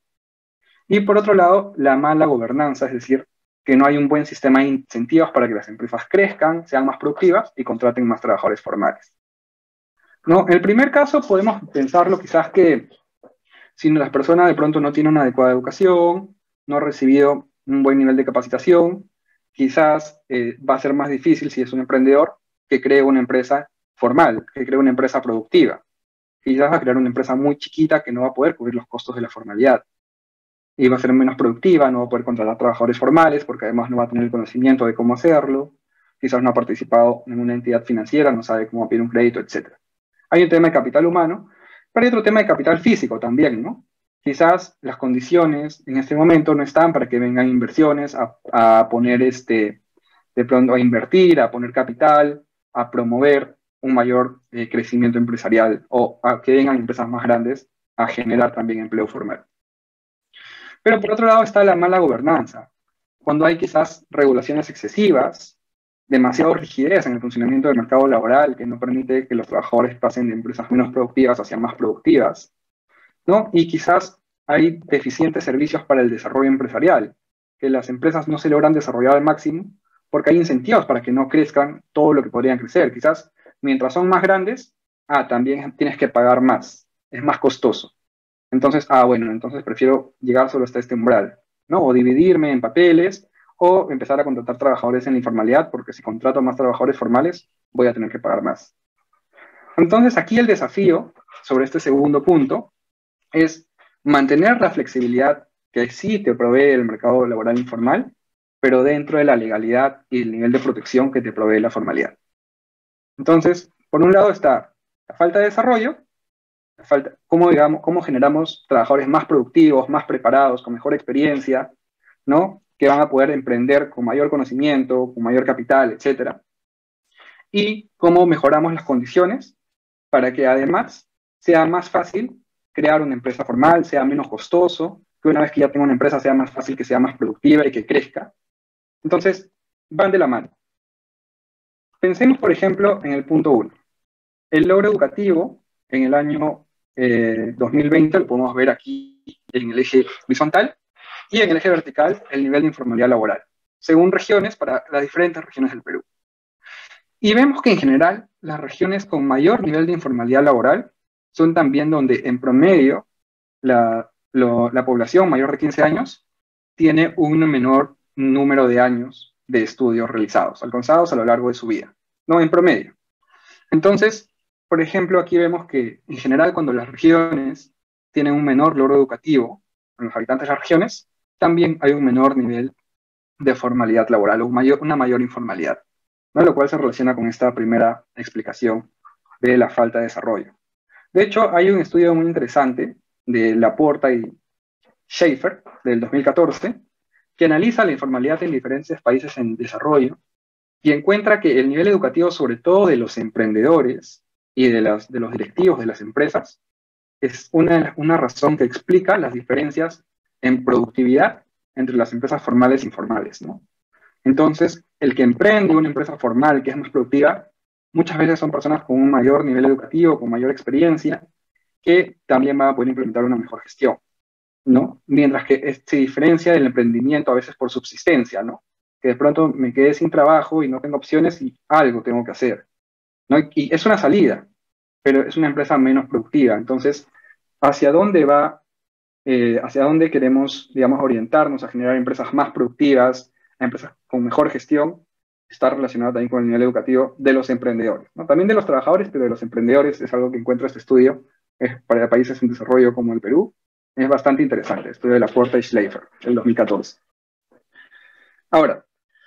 Y por otro lado, la mala gobernanza, es decir, que no hay un buen sistema de incentivos para que las empresas crezcan, sean más productivas y contraten más trabajadores formales. ¿No? En el primer caso podemos pensarlo quizás que si las personas de pronto no tienen una adecuada educación, no ha recibido un buen nivel de capacitación, quizás eh, va a ser más difícil si es un emprendedor que cree una empresa formal, que cree una empresa productiva. Quizás va a crear una empresa muy chiquita que no va a poder cubrir los costos de la formalidad. Y va a ser menos productiva, no va a poder contratar trabajadores formales porque además no va a tener el conocimiento de cómo hacerlo. Quizás no ha participado en una entidad financiera, no sabe cómo pedir un crédito, etcétera. Hay un tema de capital humano, pero hay otro tema de capital físico también, ¿no? Quizás las condiciones en este momento no están para que vengan inversiones a, a poner este, de pronto a invertir, a poner capital, a promover un mayor eh, crecimiento empresarial o a que vengan empresas más grandes a generar también empleo formal. Pero por otro lado está la mala gobernanza, cuando hay quizás regulaciones excesivas, demasiada rigidez en el funcionamiento del mercado laboral que no permite que los trabajadores pasen de empresas menos productivas hacia más productivas, ¿no? Y quizás hay deficientes servicios para el desarrollo empresarial, que las empresas no se logran desarrollar al máximo porque hay incentivos para que no crezcan todo lo que podrían crecer. Quizás mientras son más grandes, ah, también tienes que pagar más, es más costoso. Entonces, ah, bueno, entonces prefiero llegar solo hasta este umbral. ¿no? O dividirme en papeles, o empezar a contratar trabajadores en la informalidad, porque si contrato más trabajadores formales, voy a tener que pagar más. Entonces, aquí el desafío sobre este segundo punto es mantener la flexibilidad que sí te provee el mercado laboral informal, pero dentro de la legalidad y el nivel de protección que te provee la formalidad. Entonces, por un lado está la falta de desarrollo, la falta, cómo, digamos, cómo generamos trabajadores más productivos, más preparados, con mejor experiencia, ¿no? Que van a poder emprender con mayor conocimiento, con mayor capital, etcétera. Y cómo mejoramos las condiciones para que además sea más fácil crear una empresa formal, sea menos costoso, que una vez que ya tenga una empresa sea más fácil que sea más productiva y que crezca. Entonces, van de la mano. Pensemos, por ejemplo, en el punto uno. El logro educativo en el año eh, dos mil veinte lo podemos ver aquí en el eje horizontal y en el eje vertical el nivel de informalidad laboral, según regiones para las diferentes regiones del Perú. Y vemos que en general las regiones con mayor nivel de informalidad laboral son también donde en promedio la, lo, la población mayor de quince años tiene un menor número de años de estudios realizados, alcanzados a lo largo de su vida, ¿no? En promedio. Entonces, por ejemplo, aquí vemos que en general cuando las regiones tienen un menor logro educativo, en los habitantes de las regiones, también hay un menor nivel de formalidad laboral, o un mayor, una mayor informalidad, ¿no? Lo cual se relaciona con esta primera explicación de la falta de desarrollo. De hecho, hay un estudio muy interesante de Laporta y Schaefer del dos mil catorce que analiza la informalidad en diferentes países en desarrollo y encuentra que el nivel educativo, sobre todo de los emprendedores y de, las, de los directivos de las empresas, es una, una razón que explica las diferencias en productividad entre las empresas formales e informales, ¿no? Entonces, el que emprende una empresa formal que es más productiva, muchas veces son personas con un mayor nivel educativo, con mayor experiencia, que también van a poder implementar una mejor gestión, ¿no? Mientras que se diferencia del emprendimiento a veces por subsistencia, ¿no? Que de pronto me quedé sin trabajo y no tengo opciones y algo tengo que hacer, ¿no? Y es una salida, pero es una empresa menos productiva. Entonces, ¿hacia dónde va, eh, hacia dónde queremos, digamos, orientarnos a generar empresas más productivas, a empresas con mejor gestión? Está relacionado también con el nivel educativo de los emprendedores, ¿no? También de los trabajadores, pero de los emprendedores es algo que encuentra este estudio, es para países en desarrollo como el Perú. Es bastante interesante, estudio de Laporta y Schleifer, del dos mil catorce. Ahora,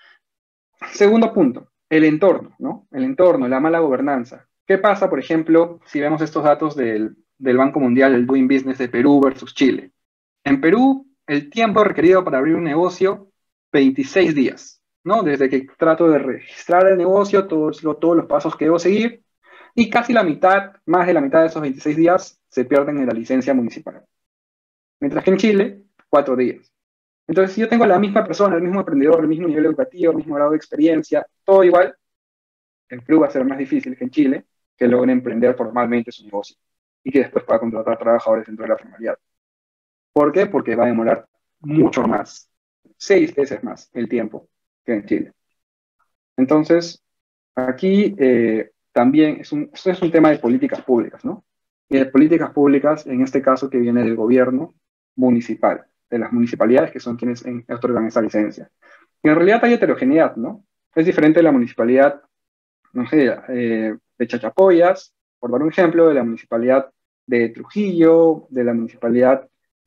segundo punto, el entorno, ¿no? El entorno, la mala gobernanza. ¿Qué pasa, por ejemplo, si vemos estos datos del, del Banco Mundial, el Doing Business de Perú versus Chile? En Perú, el tiempo requerido para abrir un negocio, veintiséis días, ¿no? Desde que trato de registrar el negocio, todos, lo, todos los pasos que debo seguir, y casi la mitad, más de la mitad de esos veintiséis días, se pierden en la licencia municipal. Mientras que en Chile, cuatro días. Entonces, si yo tengo la misma persona, el mismo emprendedor, el mismo nivel educativo, el mismo grado de experiencia, todo igual, en Perú va a ser más difícil que en Chile que logren emprender formalmente su negocio y que después pueda contratar trabajadores dentro de la formalidad. ¿Por qué? Porque va a demorar mucho más, seis veces más el tiempo que en Chile. Entonces, aquí eh, también es un, esto es un tema de políticas públicas, ¿no? Y de políticas públicas, en este caso, que viene del gobierno municipal, de las municipalidades que son quienes en, otorgan esa licencia. Y en realidad hay heterogeneidad, ¿no? Es diferente de la municipalidad, no sé, eh, de Chachapoyas, por dar un ejemplo, de la municipalidad de Trujillo, de la municipalidad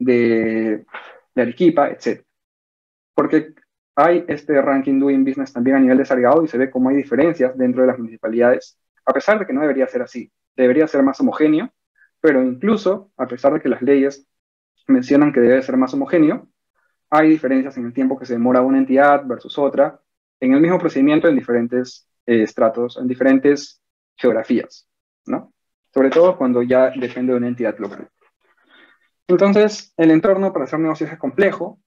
de, de Arequipa, etcétera. Porque hay este ranking Doing Business también a nivel desagregado y se ve cómo hay diferencias dentro de las municipalidades, a pesar de que no debería ser así, debería ser más homogéneo, pero incluso a pesar de que las leyes mencionan que debe ser más homogéneo, hay diferencias en el tiempo que se demora una entidad versus otra, en el mismo procedimiento en diferentes eh, estratos, en diferentes geografías, ¿no? Sobre todo cuando ya depende de una entidad local. Entonces, el entorno para hacer negocios es complejo,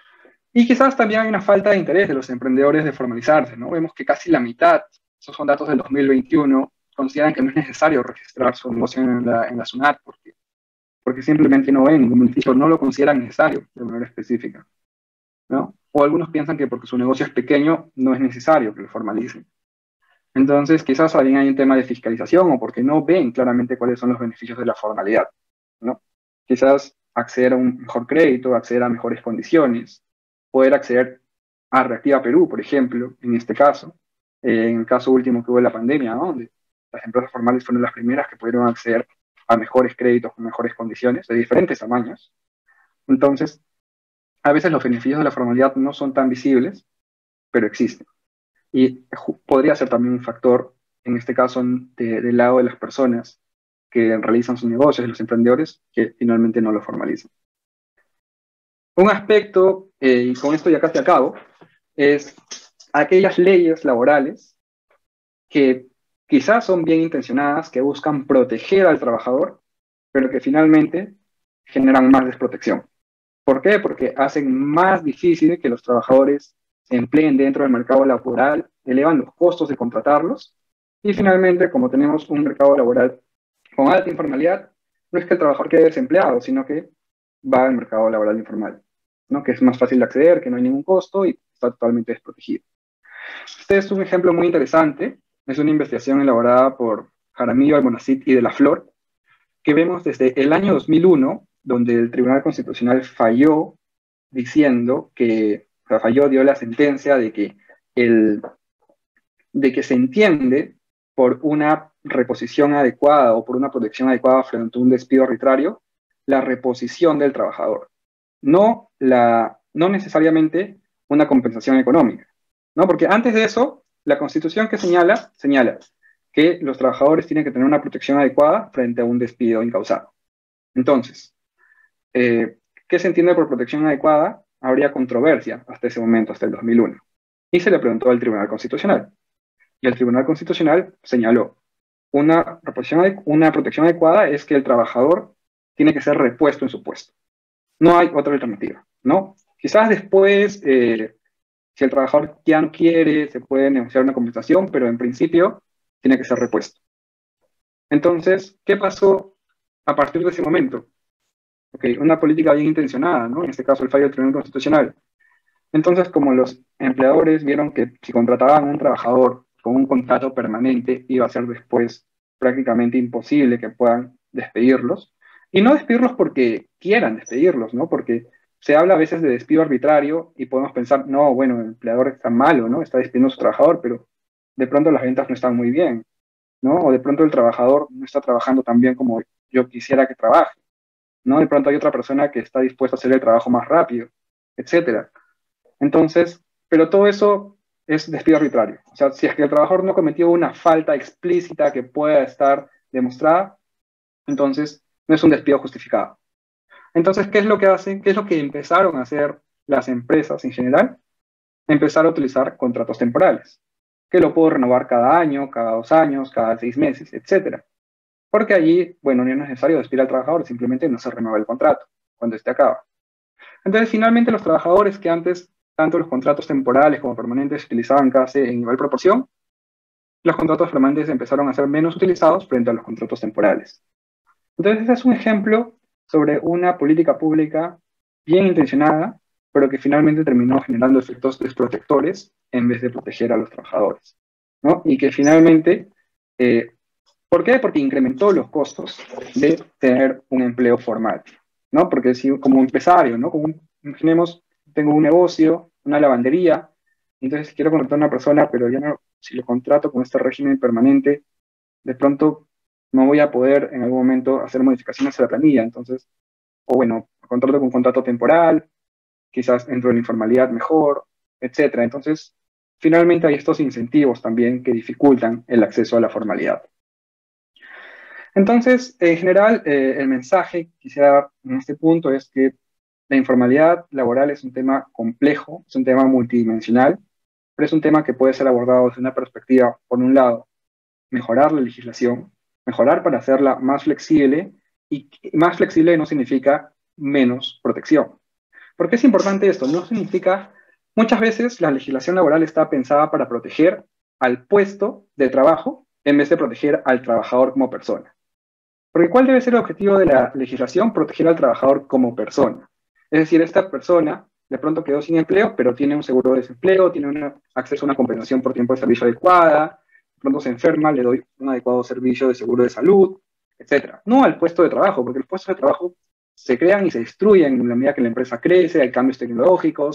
y quizás también hay una falta de interés de los emprendedores de formalizarse, ¿no? Vemos que casi la mitad, esos son datos del dos mil veintiuno, consideran que no es necesario registrar su negocio en la, en la SUNAT porque, porque simplemente no ven ningún beneficio, no lo consideran necesario de manera específica, ¿no? O algunos piensan que porque su negocio es pequeño no es necesario que lo formalicen. Entonces, quizás también hay un tema de fiscalización o porque no ven claramente cuáles son los beneficios de la formalidad, ¿no? Quizás acceder a un mejor crédito, acceder a mejores condiciones, poder acceder a Reactiva Perú, por ejemplo, en este caso, eh, en el caso último que hubo de la pandemia, ¿no? Donde las empresas formales fueron las primeras que pudieron acceder a mejores créditos con mejores condiciones, de diferentes tamaños. Entonces, a veces los beneficios de la formalidad no son tan visibles, pero existen. Y podría ser también un factor, en este caso, de, del lado de las personas que realizan sus negocios, de los emprendedores, que finalmente no lo formalizan. Un aspecto, eh, y con esto ya casi acabo, es aquellas leyes laborales que quizás son bien intencionadas, que buscan proteger al trabajador, pero que finalmente generan más desprotección. ¿Por qué? Porque hacen más difícil que los trabajadores se empleen dentro del mercado laboral, elevan los costos de contratarlos, y finalmente, como tenemos un mercado laboral con alta informalidad, no es que el trabajador quede desempleado, sino que va al mercado laboral informal, ¿no? Que es más fácil de acceder, que no hay ningún costo y está totalmente desprotegido. Este es un ejemplo muy interesante, es una investigación elaborada por Jaramillo, Almonacid y de la Flor, que vemos desde el año dos mil uno, donde el Tribunal Constitucional falló diciendo que, o sea, falló, dio la sentencia de que, el, de que se entiende por una reposición adecuada o por una protección adecuada frente a un despido arbitrario, la reposición del trabajador, no, la, no necesariamente una compensación económica, ¿no? Porque antes de eso, la Constitución que señala, señala que los trabajadores tienen que tener una protección adecuada frente a un despido incausado. Entonces, eh, ¿qué se entiende por protección adecuada? Habría controversia hasta ese momento, hasta el dos mil uno. Y se le preguntó al Tribunal Constitucional. Y el Tribunal Constitucional señaló, una, una protección adecuada es que el trabajador tiene que ser repuesto en su puesto. No hay otra alternativa, ¿no? Quizás después, eh, si el trabajador ya no quiere, se puede negociar una compensación, pero en principio tiene que ser repuesto. Entonces, ¿qué pasó a partir de ese momento? Okay, una política bien intencionada, ¿no? En este caso el fallo del Tribunal Constitucional. Entonces, como los empleadores vieron que si contrataban a un trabajador con un contrato permanente, iba a ser después prácticamente imposible que puedan despedirlos. Y no despedirlos porque quieran despedirlos, ¿no? Porque se habla a veces de despido arbitrario y podemos pensar, no, bueno, el empleador está malo, ¿no? Está despidiendo a su trabajador, pero de pronto las ventas no están muy bien, ¿no? O de pronto el trabajador no está trabajando tan bien como yo quisiera que trabaje, ¿no? De pronto hay otra persona que está dispuesta a hacer el trabajo más rápido, etcétera. Entonces, pero todo eso es despido arbitrario. O sea, si es que el trabajador no cometió una falta explícita que pueda estar demostrada, entonces no es un despido justificado. Entonces, ¿qué es lo que hacen? ¿Qué es lo que empezaron a hacer las empresas en general? Empezar a utilizar contratos temporales, que lo puedo renovar cada año, cada dos años, cada seis meses, etcétera. Porque allí, bueno, no es necesario despedir al trabajador, simplemente no se renueva el contrato cuando este acaba. Entonces, finalmente, los trabajadores que antes, tanto los contratos temporales como permanentes, utilizaban casi en igual proporción, los contratos permanentes empezaron a ser menos utilizados frente a los contratos temporales. Entonces, ese es un ejemplo sobre una política pública bien intencionada, pero que finalmente terminó generando efectos desprotectores en vez de proteger a los trabajadores, ¿no? Y que finalmente, eh, ¿por qué? Porque incrementó los costos de tener un empleo formal, ¿no? Porque si como empresario, ¿no? Como un, imaginemos, tengo un negocio, una lavandería, entonces quiero contratar a una persona, pero ya no, si lo contrato con este régimen permanente, de pronto no voy a poder en algún momento hacer modificaciones a la planilla, entonces, o bueno, contrato con un contrato temporal, quizás entro en la informalidad mejor, etcétera. Entonces, finalmente hay estos incentivos también que dificultan el acceso a la formalidad. Entonces, en general, eh, el mensaje que quisiera dar en este punto es que la informalidad laboral es un tema complejo, es un tema multidimensional, pero es un tema que puede ser abordado desde una perspectiva, por un lado, mejorar la legislación, mejorar para hacerla más flexible, y más flexible no significa menos protección. ¿Por qué es importante esto? No significa, muchas veces la legislación laboral está pensada para proteger al puesto de trabajo en vez de proteger al trabajador como persona. Porque ¿cuál debe ser el objetivo de la legislación? Proteger al trabajador como persona. Es decir, esta persona de pronto quedó sin empleo, pero tiene un seguro de desempleo, tiene una, acceso a una compensación por tiempo de servicio adecuada, de pronto se enferma, le doy un adecuado servicio de seguro de salud, etcétera. No al puesto de trabajo, porque los puestos de trabajo se crean y se destruyen en la medida que la empresa crece, hay cambios tecnológicos,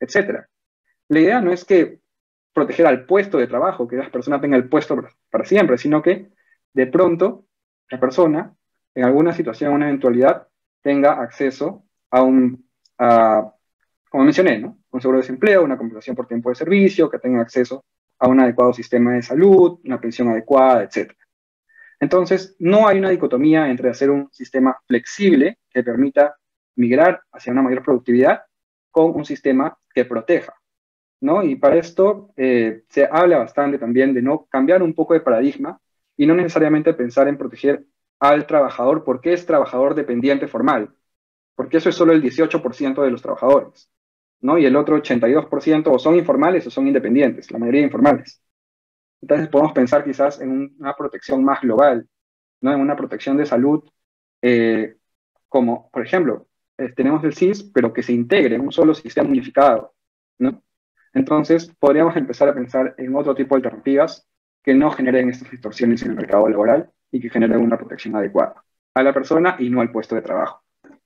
etcétera. La idea no es que proteger al puesto de trabajo, que la persona tenga el puesto para siempre, sino que de pronto la persona, en alguna situación, una eventualidad, tenga acceso a un, a, como mencioné, ¿no? Un seguro de desempleo, una compensación por tiempo de servicio, que tenga acceso a un adecuado sistema de salud, una pensión adecuada, etcétera. Entonces, no hay una dicotomía entre hacer un sistema flexible que permita migrar hacia una mayor productividad con un sistema que proteja, ¿no? Y para esto eh, se habla bastante también de no cambiar un poco de paradigma y no necesariamente pensar en proteger al trabajador porque es trabajador dependiente formal, porque eso es solo el dieciocho por ciento de los trabajadores, ¿no? Y el otro ochenta y dos por ciento o son informales o son independientes, la mayoría informales. Entonces podemos pensar quizás en una protección más global, ¿no? En una protección de salud, eh, como, por ejemplo, eh, tenemos el S I S, pero que se integre en un solo sistema unificado, ¿no? Entonces, podríamos empezar a pensar en otro tipo de alternativas que no generen estas distorsiones en el mercado laboral y que generen una protección adecuada a la persona y no al puesto de trabajo.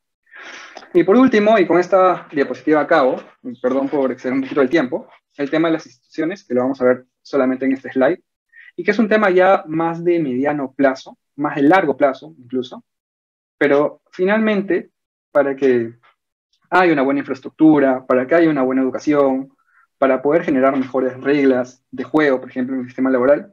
Y por último, y con esta diapositiva a cabo, perdón por exceder un poquito el tiempo, el tema de las instituciones, que lo vamos a ver solamente en este slide, y que es un tema ya más de mediano plazo, más de largo plazo incluso, pero finalmente, para que haya una buena infraestructura, para que haya una buena educación, para poder generar mejores reglas de juego, por ejemplo, en el sistema laboral,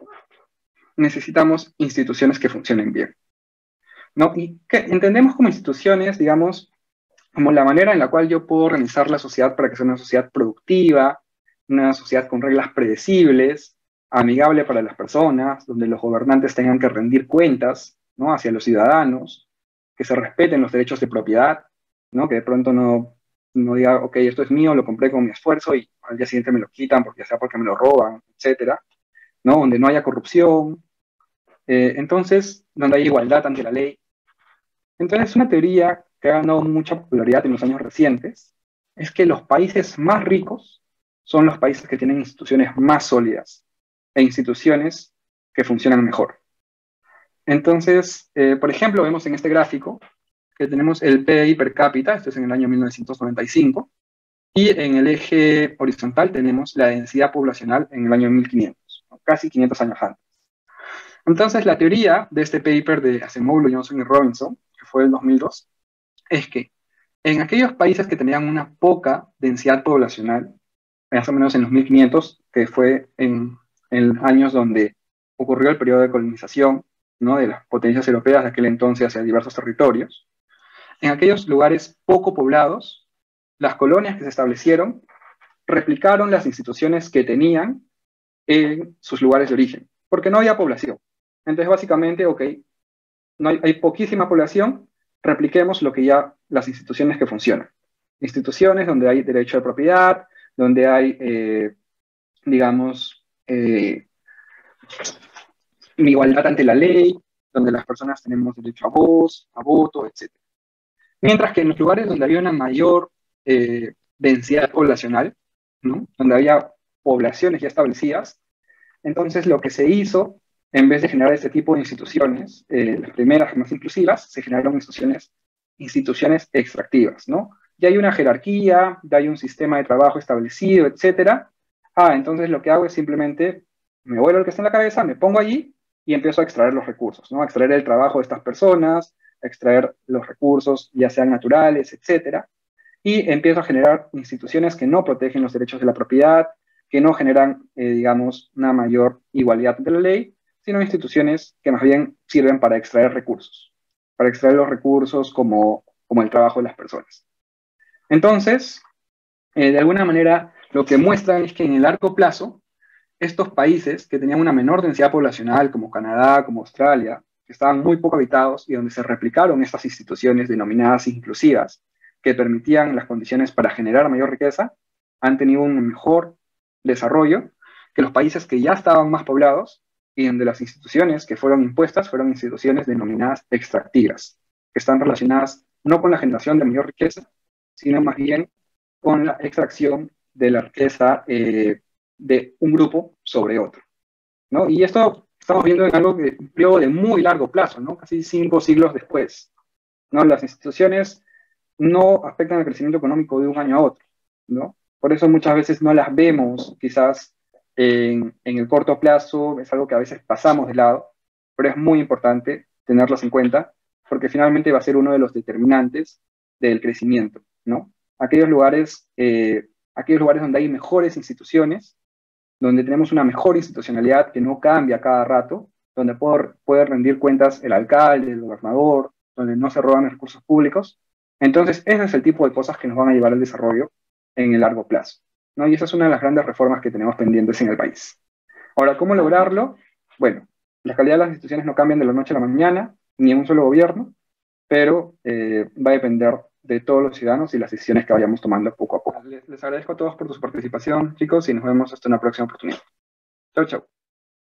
necesitamos instituciones que funcionen bien, ¿no? Y que entendemos como instituciones, digamos, como la manera en la cual yo puedo organizar la sociedad para que sea una sociedad productiva, una sociedad con reglas predecibles, amigable para las personas, donde los gobernantes tengan que rendir cuentas, ¿no? Hacia los ciudadanos, que se respeten los derechos de propiedad, ¿no? Que de pronto no, no diga, ok, esto es mío, lo compré con mi esfuerzo y al día siguiente me lo quitan, porque ya sea porque me lo roban, etcétera, ¿no? Donde no haya corrupción, eh, entonces, donde hay igualdad ante la ley. Entonces, una teoría que ha ganado mucha popularidad en los años recientes es que los países más ricos son los países que tienen instituciones más sólidas e instituciones que funcionan mejor. Entonces, eh, por ejemplo, vemos en este gráfico que tenemos el P I B per cápita, esto es en el año mil novecientos noventa y cinco, y en el eje horizontal tenemos la densidad poblacional en el año mil quinientos, casi quinientos años antes. Entonces, la teoría de este paper de Acemoglu, Johnson y Robinson, que fue el dos mil dos, es que en aquellos países que tenían una poca densidad poblacional, más o menos en los mil quinientos, que fue en, en años donde ocurrió el periodo de colonización, ¿no? De las potencias europeas de aquel entonces hacia diversos territorios, en aquellos lugares poco poblados, las colonias que se establecieron replicaron las instituciones que tenían en sus lugares de origen, porque no había población. Entonces, básicamente, ok, no hay, hay poquísima población, repliquemos lo que ya, las instituciones que funcionan. Instituciones donde hay derecho de propiedad, donde hay, eh, digamos, eh, igualdad ante la ley, donde las personas tenemos derecho a voz, a voto, etcétera. Mientras que en los lugares donde había una mayor eh, densidad poblacional, ¿no? Donde había poblaciones ya establecidas, entonces lo que se hizo, en vez de generar este tipo de instituciones, eh, las primeras más inclusivas, se generaron instituciones, instituciones extractivas, ¿no? Ya hay una jerarquía, ya hay un sistema de trabajo establecido, etcétera. Ah, entonces lo que hago es simplemente, me vuelvo lo que está en la cabeza, me pongo allí y empiezo a extraer los recursos, ¿no? A extraer el trabajo de estas personas, a extraer los recursos, ya sean naturales, etcétera. Y empiezo a generar instituciones que no protegen los derechos de la propiedad, que no generan, eh, digamos, una mayor igualdad de la ley, sino instituciones que más bien sirven para extraer recursos, para extraer los recursos como, como el trabajo de las personas. Entonces, eh, de alguna manera, lo que muestran es que en el largo plazo, estos países que tenían una menor densidad poblacional, como Canadá, como Australia, que estaban muy poco habitados y donde se replicaron estas instituciones denominadas inclusivas, que permitían las condiciones para generar mayor riqueza, han tenido un mejor desarrollo que los países que ya estaban más poblados y donde las instituciones que fueron impuestas fueron instituciones denominadas extractivas, que están relacionadas no con la generación de mayor riqueza, sino más bien con la extracción de la riqueza eh, de un grupo sobre otro, ¿no? Y esto estamos viendo en algo de un periodo de muy largo plazo, ¿no? Casi cinco siglos después, ¿no? Las instituciones no afectan el crecimiento económico de un año a otro, ¿no? Por eso muchas veces no las vemos, quizás en, en el corto plazo, es algo que a veces pasamos de lado, pero es muy importante tenerlas en cuenta, porque finalmente va a ser uno de los determinantes del crecimiento, ¿no? Aquellos lugares, eh, aquellos lugares donde hay mejores instituciones, donde tenemos una mejor institucionalidad que no cambia cada rato, donde puede, puede rendir cuentas el alcalde, el gobernador, donde no se roban los recursos públicos. Entonces, ese es el tipo de cosas que nos van a llevar al desarrollo en el largo plazo, ¿no? Y esa es una de las grandes reformas que tenemos pendientes en el país. Ahora, ¿cómo lograrlo? Bueno, la calidad de las instituciones no cambian de la noche a la mañana, ni en un solo gobierno, pero eh, va a depender de todos los ciudadanos y las decisiones que vayamos tomando poco a poco. Les, les agradezco a todos por su participación, chicos, y nos vemos hasta una próxima oportunidad. Chau, chau.